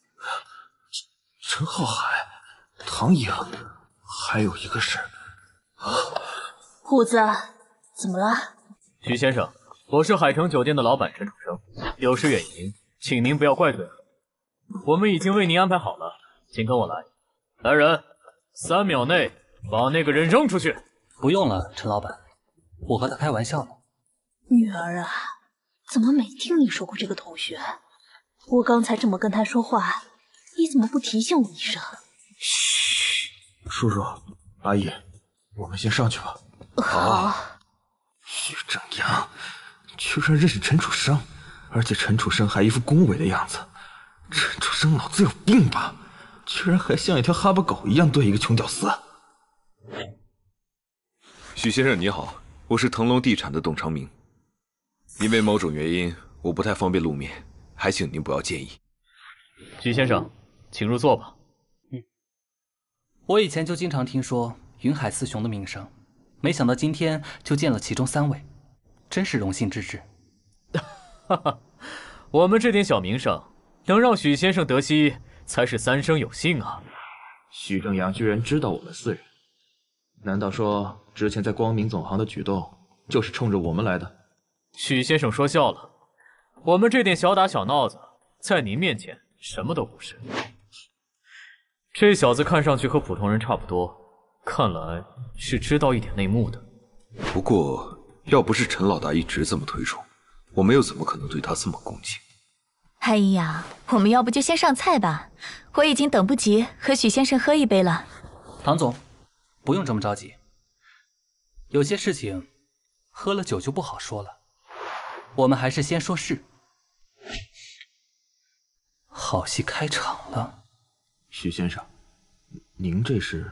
陈浩海、唐颖，还有一个是虎子，怎么了？ 徐先生，我是海城酒店的老板陈楚生，有失远迎，请您不要怪罪了。我们已经为您安排好了，请跟我来。来人，三秒内把那个人扔出去。 不用了，陈老板，我和他开玩笑呢。 女儿啊，怎么没听你说过这个同学？我刚才这么跟他说话，你怎么不提醒我一声？ 嘘，叔叔，阿姨，我们先上去吧。 好。 徐正阳居然认识陈楚生，而且陈楚生还一副恭维的样子。陈楚生脑子有病吧？居然还像一条哈巴狗一样对一个穷屌丝。 许先生你好，我是腾龙地产的董长明。因为某种原因，我不太方便露面，还请您不要介意。 许先生，请入座吧。 嗯，我以前就经常听说云海四雄的名声，没想到今天就见了其中三位，真是荣幸之至。 哈哈，我们这点小名声，能让许先生得悉，才是三生有幸啊。 许正阳居然知道我们四人，难道说之前在光明总行的举动就是冲着我们来的？ 许先生说笑了，我们这点小打小闹子，在您面前什么都不是。这小子看上去和普通人差不多，看来是知道一点内幕的。 不过，要不是陈老大一直这么推崇，我们又怎么可能对他这么恭敬？ 哎呀，我们要不就先上菜吧，我已经等不及和许先生喝一杯了。 唐总，不用这么着急，有些事情喝了酒就不好说了。我们还是先说事。好戏开场了。 许先生，您这是？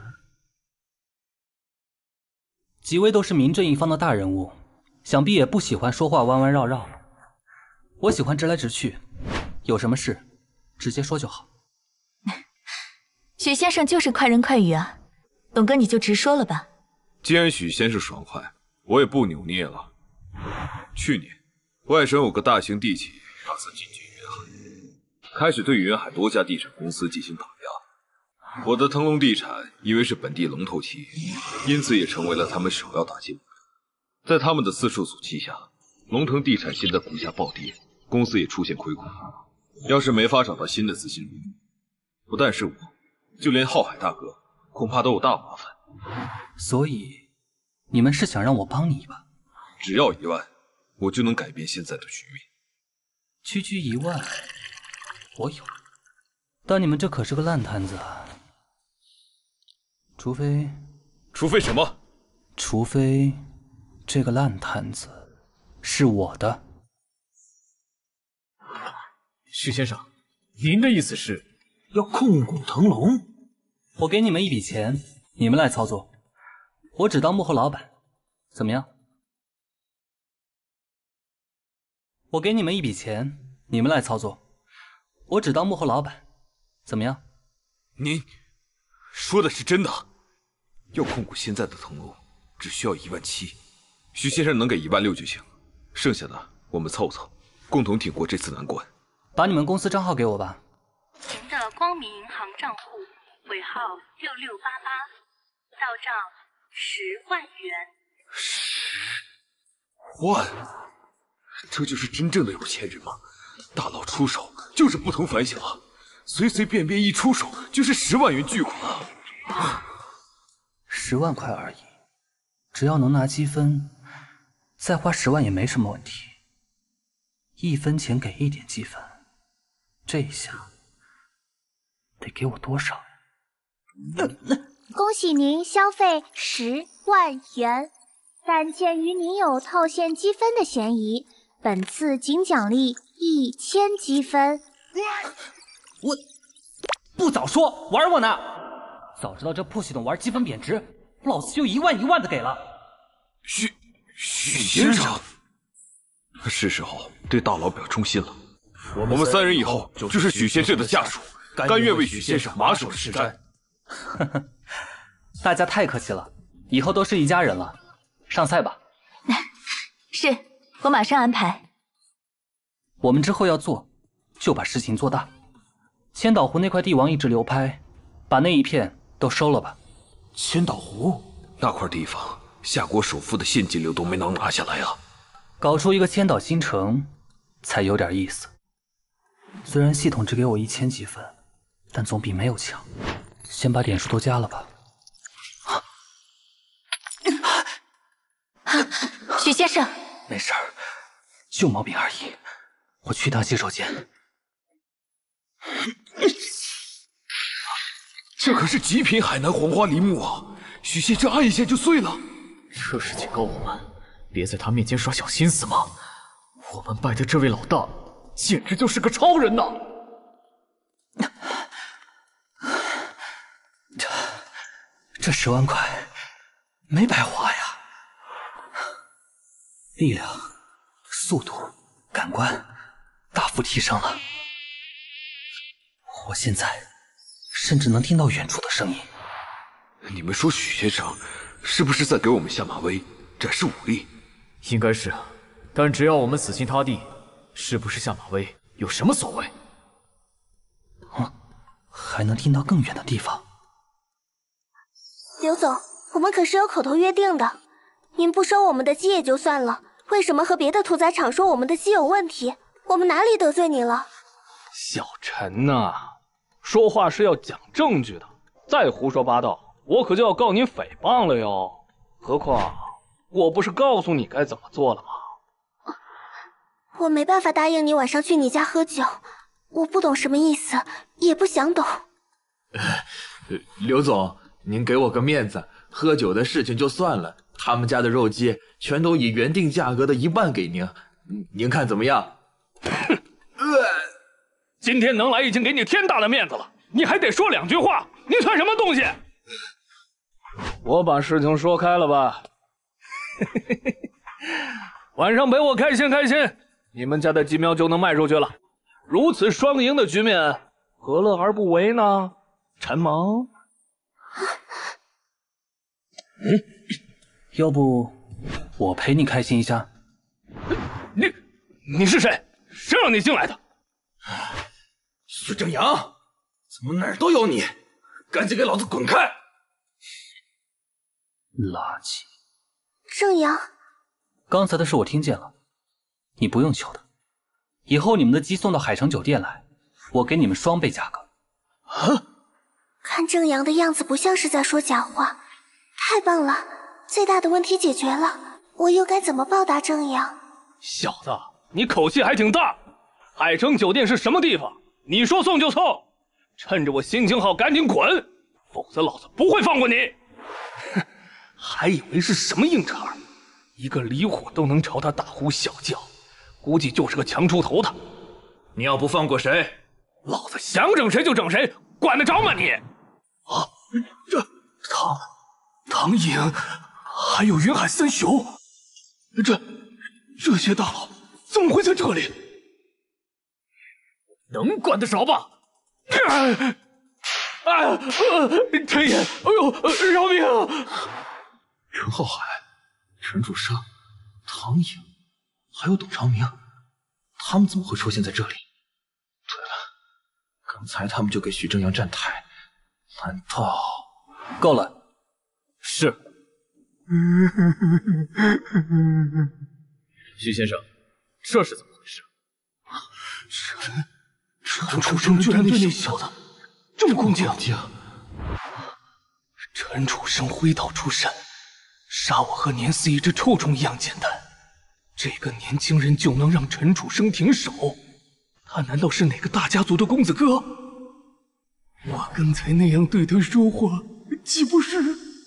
几位都是名正一方的大人物，想必也不喜欢说话弯弯绕绕。我喜欢直来直去，有什么事直接说就好。 许先生就是快人快语啊，董哥你就直说了吧。 既然许先生爽快，我也不扭捏了。去年外省有个大型地企打算进军云海，开始对云海多家地产公司进行打压。我的腾龙地产因为是本地龙头企业，因此也成为了他们首要打击目标。在他们的自述组旗下，龙腾地产现在股价暴跌，公司也出现亏空。要是没法找到新的资金入驻，不但是我，就连浩海大哥恐怕都有大麻烦。 所以，你们是想让我帮你一把？ 只要一万，我就能改变现在的局面。 区区一万，我有，但你们这可是个烂摊子啊！除非， 除非什么？ 除非这个烂摊子是我的。 许先生，您的意思是要控股腾龙？ 我给你们一笔钱，你们来操作，我只当幕后老板，怎么样？我给你们一笔钱，你们来操作，我只当幕后老板，怎么样？ 您说的是真的？要控股现在的腾龙，只需要一万七，许先生能给一万六就行，剩下的我们凑凑，共同挺过这次难关。 把你们公司账号给我吧。 您的光明银行账户尾号六六八八，到账十万元。 十万？这就是真正的有钱人吗？大佬出手就是不同凡响，随随便便一出手就是十万元巨款啊！ 十万块而已，只要能拿积分，再花十万也没什么问题。一分钱给一点积分，这下得给我多少？ 恭喜您消费十万元，但鉴于您有套现积分的嫌疑，本次仅奖励一千积分。 我不早说，玩我呢！早知道这破系统玩积分贬值，老子就一万一万的给了。 许许先生，是时候对大佬表忠心了。我们三人以后就是许先生的下属，甘愿为许先生马首是瞻。 呵呵，大家太客气了，以后都是一家人了。上菜吧。 是，我马上安排。 我们之后要做，就把事情做大。千岛湖那块帝王遗址流拍，把那一片都收了吧。 千岛湖那块地方，夏国首富的现金流都没能拿下来啊！ 搞出一个千岛新城，才有点意思。虽然系统只给我一千积分，但总比没有强。先把点数都加了吧。 许先生， 没事儿，旧毛病而已。我去趟洗手间。 这可是极品海南黄花梨木啊！许仙这按一下就碎了。 这是警告我们，别在他面前耍小心思吗？我们拜的这位老大，简直就是个超人呐！ 这这十万块没白花呀！力量、速度、感官大幅提升了。我现在甚至能听到远处的声音。 你们说许先生是不是在给我们下马威，展示武力？ 应该是，但只要我们死心塌地，是不是下马威有什么所谓？ 嗯，还能听到更远的地方。 刘总，我们可是有口头约定的，您不收我们的鸡也就算了，为什么和别的屠宰场说我们的鸡有问题？我们哪里得罪你了？ 小陈呐、啊，说话是要讲证据的，再胡说八道，我可就要告您诽谤了哟。何况我不是告诉你该怎么做了吗？ 我没办法答应你晚上去你家喝酒，我不懂什么意思，也不想懂。 呃、刘总，您给我个面子，喝酒的事情就算了，他们家的肉鸡全都以原定价格的一半给您，您看怎么样？ 今天能来已经给你天大的面子了，你还得说两句话，你算什么东西？我把事情说开了吧。晚上陪我开心开心，你们家的鸡苗就能卖出去了。如此双赢的局面，何乐而不为呢？陈萌， 嗯，要不我陪你开心一下？ 你你是谁？谁让你进来的？ 许正阳，怎么哪儿都有你？赶紧给老子滚开！ 垃圾！ 正阳， 刚才的事我听见了，你不用求的。以后你们的鸡送到海城酒店来，我给你们双倍价格。 啊！ 看正阳的样子不像是在说假话，太棒了！最大的问题解决了，我又该怎么报答正阳？ 小子，你口气还挺大！海城酒店是什么地方？你说送就送，趁着我心情好赶紧滚，否则老子不会放过你！哼，还以为是什么硬茬，一个离火都能朝他大呼小叫，估计就是个强出头的。 你要不放过谁， 老子想整谁就整谁，管得着吗你？啊，这唐唐颖，还有云海三雄，这这些大佬怎么会在这里？能管得着吧？哎呀，呃，陈爷，哎呦，饶命啊！ 陈浩海、陈楚生、唐颖，还有董长明，他们怎么会出现在这里？对了，刚才他们就给许正阳站台，难道…… 够了。 是。徐先生，这是怎么回事？陈陈楚生居然对那小子这么恭敬！陈楚生挥刀出山，杀我和年四一只臭虫一样简单。这个年轻人就能让陈楚生停手？他难道是哪个大家族的公子哥？我刚才那样对他说话，岂不是……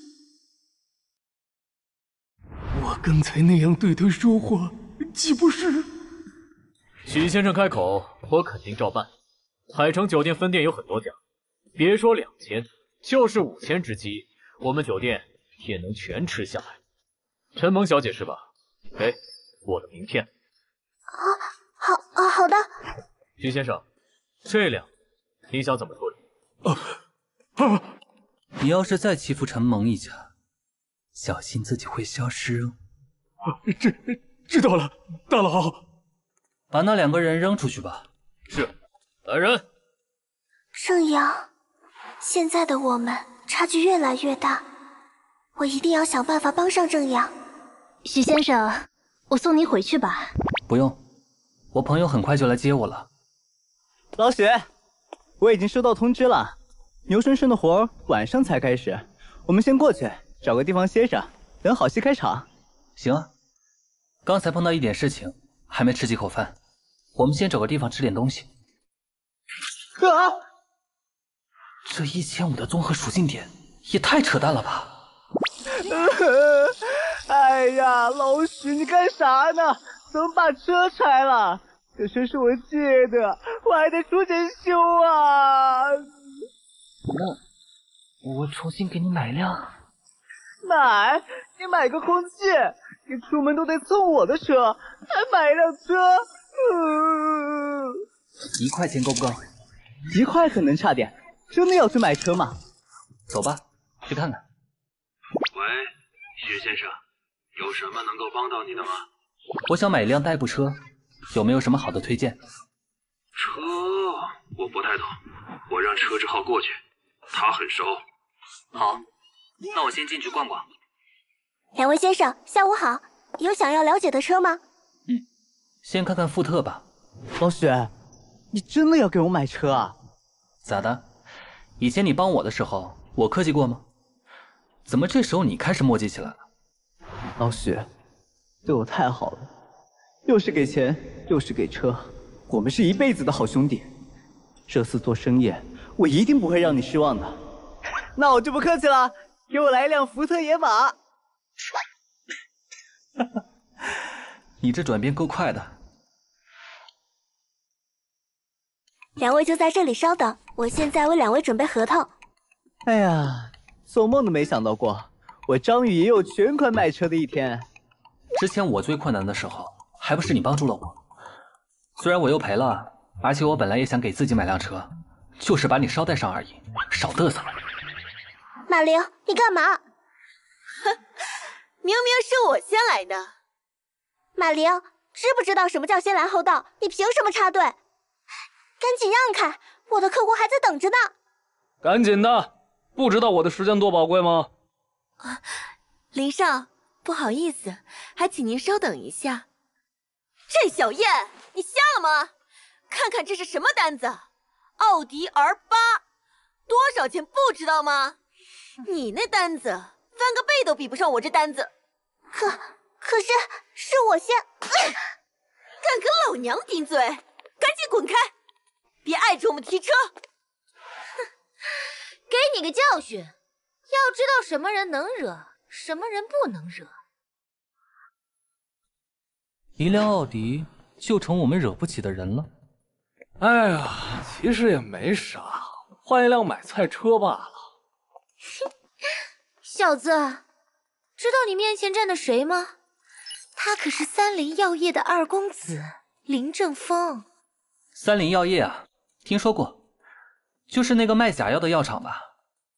我刚才那样对他说话，岂不是……许先生开口，我肯定照办。海城酒店分店有很多家，别说两千，就是五千只鸡，我们酒店也能全吃下来。陈萌小姐是吧？给我的名片。 啊，好啊，好的。 徐先生，这两你想怎么处理？啊啊！ 你要是再欺负陈萌一家，小心自己会消失哦。 啊，知知道了，大佬。 把那两个人扔出去吧。 是。来人！ 正阳，现在的我们差距越来越大， 我一定要想办法帮上正阳。 许先生，我送您回去吧。 不用，我朋友很快就来接我了。 老许，我已经收到通知了，牛生生的活儿晚上才开始，我们先过去找个地方歇着，等好戏开场。 行啊，刚才碰到一点事情，还没吃几口饭，我们先找个地方吃点东西。 啊！ 这一千五的综合属性点也太扯淡了吧！ 哎呀，老许你干啥呢？怎么把车拆了？这车是我借的，我还得出钱修啊！ 那我重新给你买一辆。 买？你买个空气！你出门都得蹭我的车，还买一辆车？嗯， 一块钱够不够？ 一块可能差点。真的要去买车吗？ 走吧，去看看。 喂，许先生，有什么能够帮到你的吗？ 我想买一辆代步车，有没有什么好的推荐？ 车我不太懂，我让车志浩过去，他很熟。 好，那我先进去逛逛。 两位先生，下午好，有想要了解的车吗？ 嗯，先看看福特吧。 老许，你真的要给我买车啊？ 咋的？以前你帮我的时候，我客气过吗？怎么这时候你开始磨叽起来了？ 老许，对我太好了，又是给钱，又是给车，我们是一辈子的好兄弟。这次做生意，我一定不会让你失望的。那我就不客气了，给我来一辆福特野马。 你这转变够快的。 两位就在这里稍等，我现在为两位准备合同。 哎呀，做梦都没想到过，我张宇也有全款买车的一天。 之前我最困难的时候，还不是你帮助了我？虽然我又赔了，而且我本来也想给自己买辆车，就是把你捎带上而已，少嘚瑟。 马玲，你干嘛？ 哼，明明是我先来的。 马玲，知不知道什么叫先来后到？你凭什么插队？赶紧让开，我的客户还在等着呢。 赶紧的，不知道我的时间多宝贵吗？ 啊，林少，不好意思，还请您稍等一下。郑小燕，你瞎了吗？看看这是什么单子？奥迪 R 八，多少钱不知道吗？你那单子翻个倍都比不上我这单子。 可可是是我先， 敢跟老娘顶嘴，赶紧滚开！别碍着我们提车！ 哼，给你个教训，要知道什么人能惹，什么人不能惹。 一辆奥迪就成我们惹不起的人了。 哎呀，其实也没啥，换一辆买菜车罢了。 哼，小子，知道你面前站的谁吗？他可是三菱药业的二公子林正风。 三菱药业啊，听说过，就是那个卖假药的药厂吧？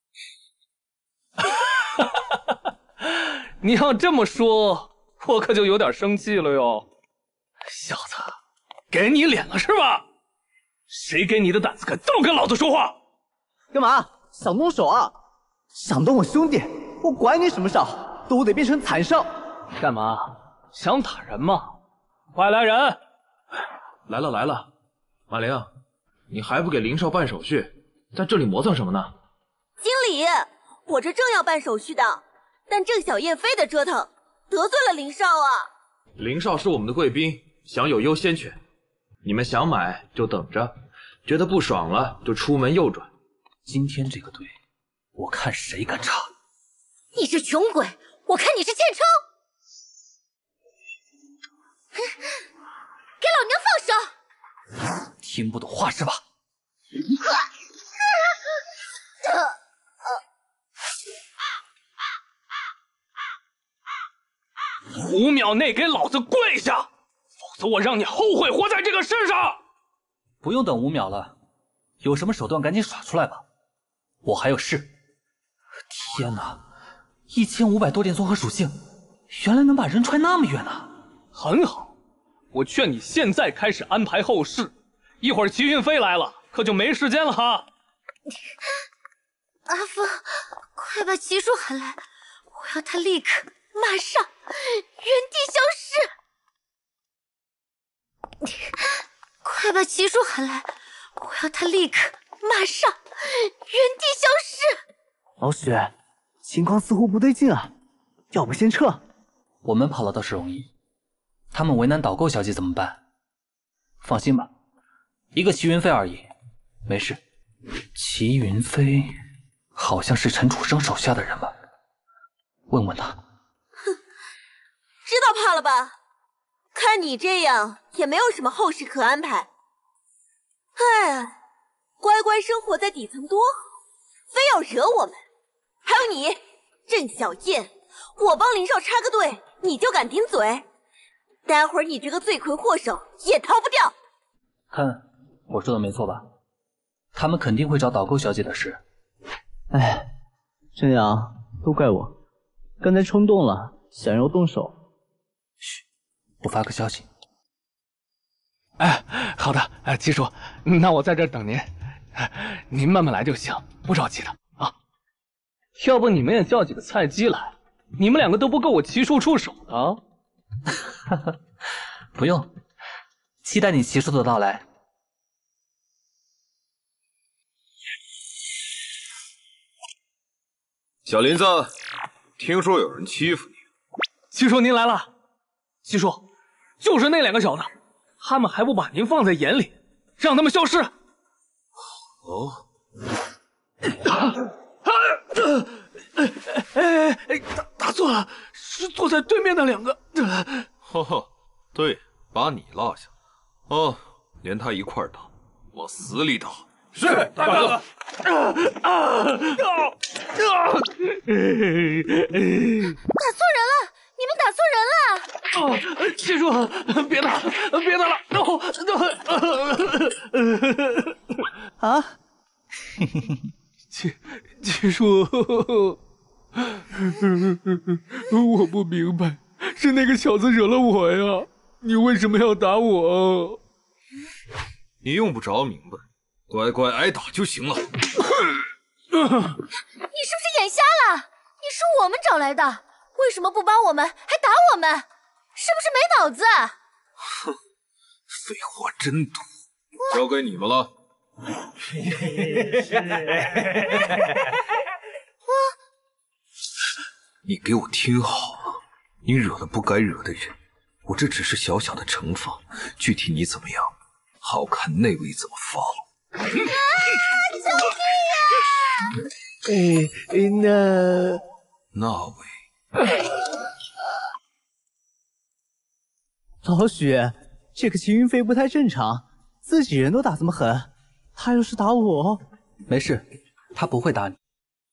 你要这么说，我可就有点生气了哟。小子，给你脸了是吧？谁给你的胆子敢这么跟老子说话？ 干嘛？想动手啊？想动我兄弟，我管你什么少，都得变成残伤。 干嘛？想打人吗？快来人！ 来了来了，马玲，你还不给林少办手续，在这里磨蹭什么呢？ 经理，我这正要办手续的，但郑小燕非得折腾，得罪了林少啊。 林少是我们的贵宾，享有优先权。你们想买就等着，觉得不爽了就出门右转。 今天这个队，我看谁敢插！ 你是穷鬼，我看你是欠抽！给老娘放手！ 听不懂话是吧？ 五秒内给老子跪下，否则我让你后悔活在这个世上！ 不用等五秒了，有什么手段赶紧耍出来吧，我还有事。天哪，一千五百多点综合属性，原来能把人踹那么远呢！ 很好，我劝你现在开始安排后事，一会儿齐运飞来了，可就没时间了哈。 阿峰，快把齐叔喊来， 我要他立刻、马上、原地消失！快把齐叔喊来！我要他立刻、马上、原地消失！ 老许，情况似乎不对劲啊，要不先撤？ 我们跑了倒是容易，他们为难导购小姐怎么办？放心吧，一个齐云飞而已，没事。齐云飞好像是陈楚生手下的人吧？问问他。 哼，知道怕了吧？看你这样，也没有什么后事可安排。哎，乖乖生活在底层多好，非要惹我们。还有你，郑小燕，我帮林少插个队，你就敢顶嘴？待会儿你这个罪魁祸首也逃不掉。 看，我说的没错吧？他们肯定会找导购小姐的事。 哎，这样都怪我，刚才冲动了，想要动手。 嘘，我发个消息。 哎，好的，哎，七叔，那我在这儿等您，您慢慢来就行，不着急的啊。要不你们也叫几个菜鸡来，你们两个都不够我齐叔出手的。 哈哈，不用，期待你齐叔的到来。 小林子，听说有人欺负你。 七叔您来了。七叔，就是那两个小子，他们还不把您放在眼里，让他们消失。 哦。 哎哎，打打错了，是坐在对面的两个。 呵呵，对，把你落下。哦，连他一块打，往死里打。 是，大哥。啊啊啊！ 打错人了，你们打错人了！ 哦，七叔，别打，别打了！ 啊！ 七七叔，我不明白，是那个小子惹了我呀！你为什么要打我？ 你用不着明白。乖乖挨打就行了。 你是不是眼瞎了？你是我们找来的，为什么不帮我们，还打我们？是不是没脑子？ 哼，废话真多，交给你们了。你给我听好了，你惹了不该惹的人，我这只是小小的惩罚，具体你怎么样，好看那位怎么发落。 啊！救命啊！哎那那位， 老许，这个齐云飞不太正常，自己人都打这么狠，他要是打我， 没事，他不会打你。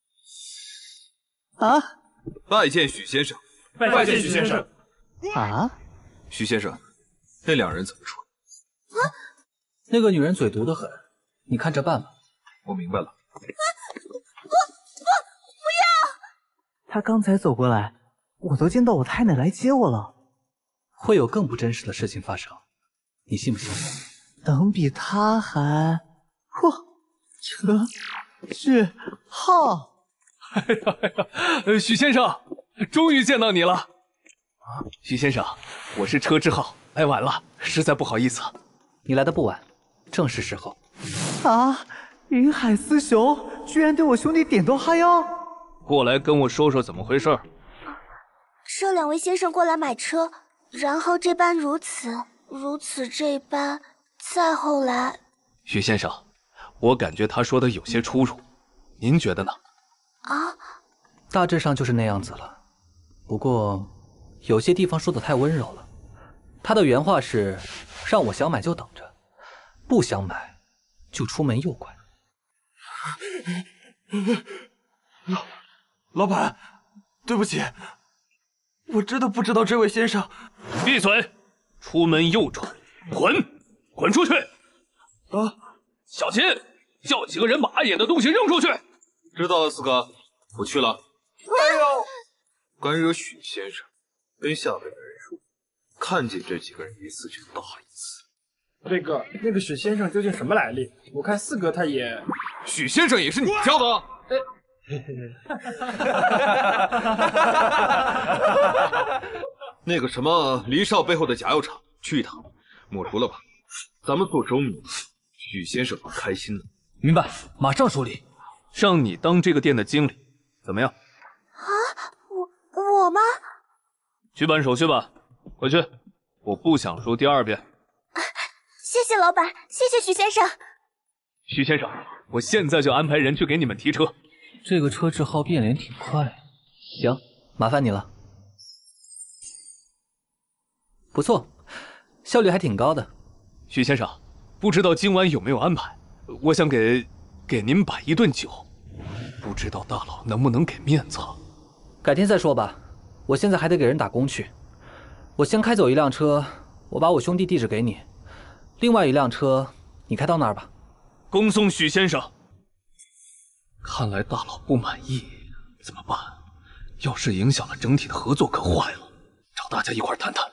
啊！ 拜见许先生， 拜见许先生。 啊！ 许先生，那两人怎么说？ 啊！那个女人嘴毒得很。你看着办吧。 我明白了。 不不不要！ 他刚才走过来，我都见到我太奶来接我了。 会有更不真实的事情发生，你信不信？ 能比他还……嚯，车志浩！ 哎呀哎呀，许先生，终于见到你了。啊，许先生，我是车志浩，来晚了，实在不好意思。 你来的不晚，正是时候。 啊！云海四雄居然对我兄弟点头哈腰， 过来跟我说说怎么回事。 这两位先生过来买车，然后这般如此，如此这般，再后来…… 许先生，我感觉他说的有些出入，您觉得呢？ 啊， 大致上就是那样子了。不过有些地方说的太温柔了。他的原话是，让我想买就等着，不想买就出门诱拐。 老老板，对不起，我真的不知道这位先生。 闭嘴！出门右转，滚！滚出去！ 啊！ 小秦，叫几个人把碍眼的东西扔出去。 知道了，四哥，我去了。 哎呦！ 敢惹许先生，跟下边的人说，看见这几个人一次就打一次。 那个那个许先生究竟什么来历？我看四哥他也…… 许先生也是你教的？ 哎那个什么，黎少背后的假药厂，去一趟，抹除了吧。咱们做周密，许先生很开心的。 明白，马上处理。 让你当这个店的经理，怎么样？ 啊，我我吗？ 去办手续吧，回去。我不想说第二遍。 谢谢老板，谢谢许先生。 许先生，我现在就安排人去给你们提车。 这个车志浩变脸挺快。行，麻烦你了。不错，效率还挺高的。 许先生，不知道今晚有没有安排？我想给给您摆一顿酒，不知道大佬能不能给面子？ 改天再说吧，我现在还得给人打工去。我先开走一辆车，我把我兄弟地址给你，另外一辆车你开到那儿吧。 恭送许先生。看来大佬不满意，怎么办？要是影响了整体的合作，可坏了。找大家一块谈谈。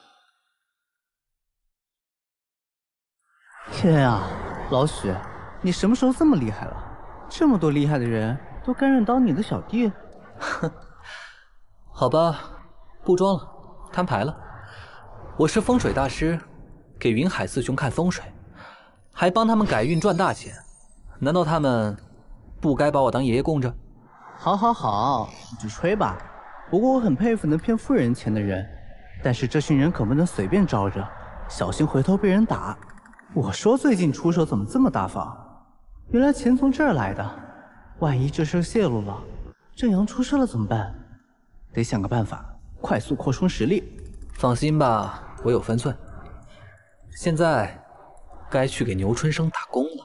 天啊，老许，你什么时候这么厉害了？这么多厉害的人都甘愿当你的小弟？ 哼，好吧，不装了，摊牌了。我是风水大师，给云海四兄看风水，还帮他们改运赚大钱。难道他们不该把我当爷爷供着？ 好，好，好，你就吹吧。不过我很佩服能骗富人钱的人，但是这群人可不能随便招惹，小心回头被人打。我说最近出手怎么这么大方？原来钱从这儿来的。万一这事泄露了，正阳出事了怎么办？得想个办法，快速扩充实力。 放心吧，我有分寸。现在该去给牛春生打工了。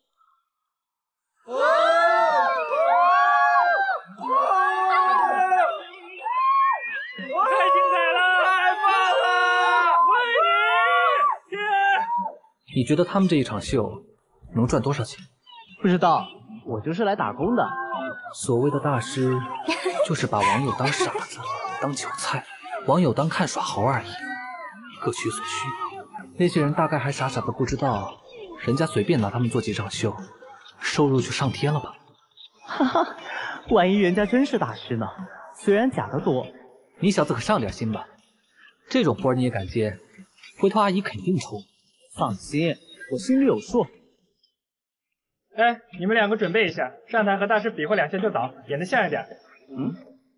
你觉得他们这一场秀能赚多少钱？ 不知道，我就是来打工的。 所谓的大师，就是把网友当傻子、当韭菜，网友当看耍猴而已，各取所需。那些人大概还傻傻的不知道，人家随便拿他们做几场秀，收入就上天了吧？ 哈哈，万一人家真是大师呢？虽然假的多。 你小子可上点心吧，这种活你也敢接，回头阿姨肯定抽。 放心，我心里有数。 哎，你们两个准备一下，上台和大师比划两下就走，演得像一点。 嗯。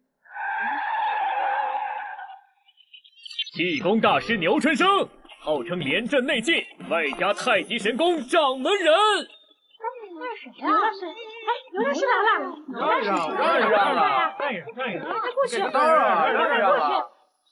气功大师牛春生，号称连阵内劲，外加太极神功掌门人。 那是谁呀？刘大师，哎，刘大师来了！刘大师， 让一让了，让一让，让一让， 快过去！ 当然，让一让了。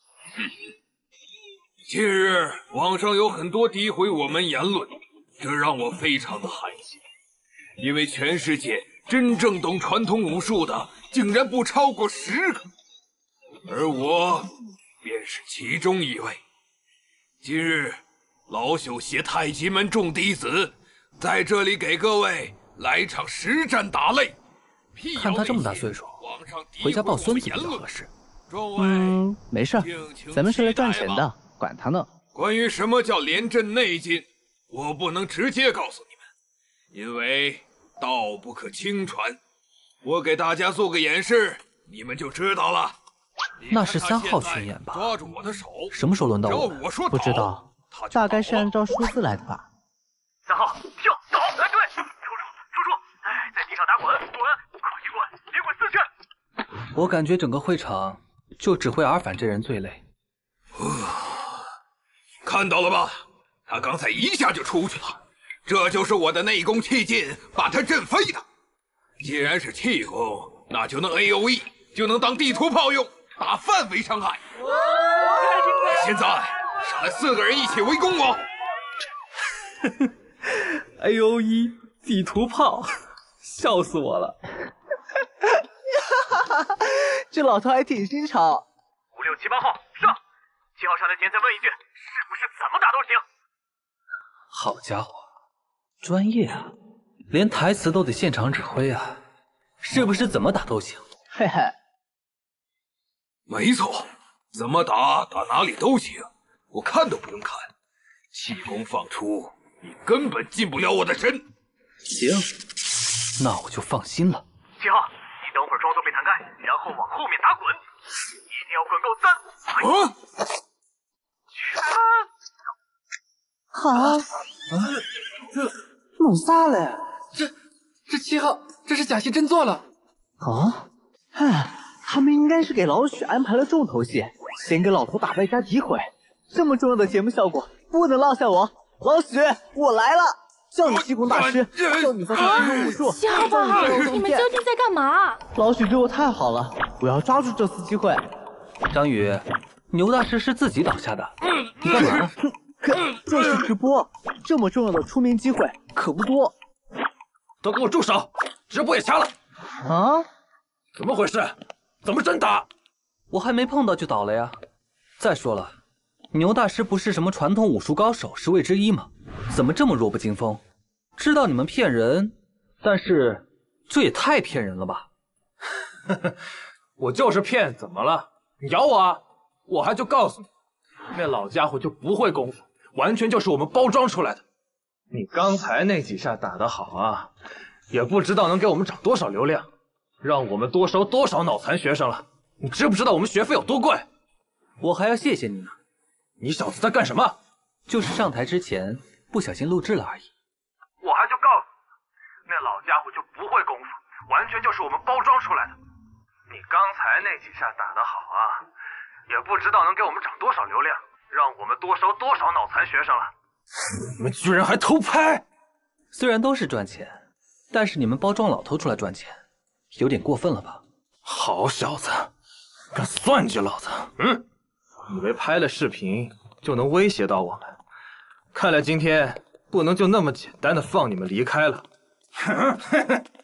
近日网上有很多诋毁我们言论，这让我非常的寒心。因为全世界真正懂传统武术的，竟然不超过十个，而我便是其中一位。今日老朽携太极门众弟子，在这里给各位来场实战打擂。 看他这么大岁数，回家抱孙子比较合适。 嗯，没事，咱们是来赚钱的。管他呢！ 关于什么叫连阵内劲，我不能直接告诉你们，因为道不可轻传。我给大家做个演示，你们就知道了。 那是三号巡演吧？ 抓住我的手， 什么时候轮到我？ 我说不知道，大概是按照数字来的吧。 三号跳走，来对，出出出出，哎，在地上打滚滚，快一滚，连滚四圈。 我感觉整个会场就只会尔反这人最累。 看到了吧，他刚才一下就出去了，这就是我的内功气劲把他震飞的。既然是气功，那就能 A O E， 就能当地图炮用，打范围伤害。现在上来四个人一起围攻我。 A O E 地图炮，笑死我了。 这老头还挺新潮。 五六七八号上，七号上台前再问一句，是不是怎么打都行？ 好家伙，专业啊，连台词都得现场指挥啊，是不是怎么打都行？ 嘿嘿， 没错，怎么打打哪里都行，我看都不用看，气功放出，你根本进不了我的身。 行，那我就放心了。 七号，你等会儿装作后往后面打滚，一定要滚够三。啊！ 啊！这弄啥嘞？ 这这七号，这是假戏真做了。 啊？唉，他们应该是给老许安排了重头戏，先给老头打败加诋毁，这么重要的节目效果不能落下我。老许，我来了！叫你气功大师，叫你发挥气功武术， 小宝，你们究竟在干嘛？ 老许对我太好了，我要抓住这次机会。 张宇，牛大师是自己倒下的，你干嘛？ 可这是直播，这么重要的出名机会可不多。 都给我住手！直播也掐了！ 啊？ 怎么回事？怎么真打？ 我还没碰到就倒了呀。再说了，牛大师不是什么传统武术高手十位之一吗？怎么这么弱不禁风？知道你们骗人，但是这也太骗人了吧！ 我就是骗，怎么了？你咬我啊！我还就告诉你，那老家伙就不会功夫，完全就是我们包装出来的。你刚才那几下打得好啊，也不知道能给我们涨多少流量，让我们多收多少脑残学生了。你知不知道我们学费有多贵？ 我还要谢谢你呢。 你小子在干什么？ 就是上台之前不小心录制了而已。 我还就告诉你，那老家伙就不会功夫，完全就是我们包装出来的。你刚才那几下打得好啊，也不知道能给我们涨多少流量，让我们多收多少脑残学生了。 你们居然还偷拍！ 虽然都是赚钱，但是你们包装老头出来赚钱，有点过分了吧？ 好小子，敢算计老子！嗯，以为拍了视频就能威胁到我们？看来今天不能就那么简单的放你们离开了。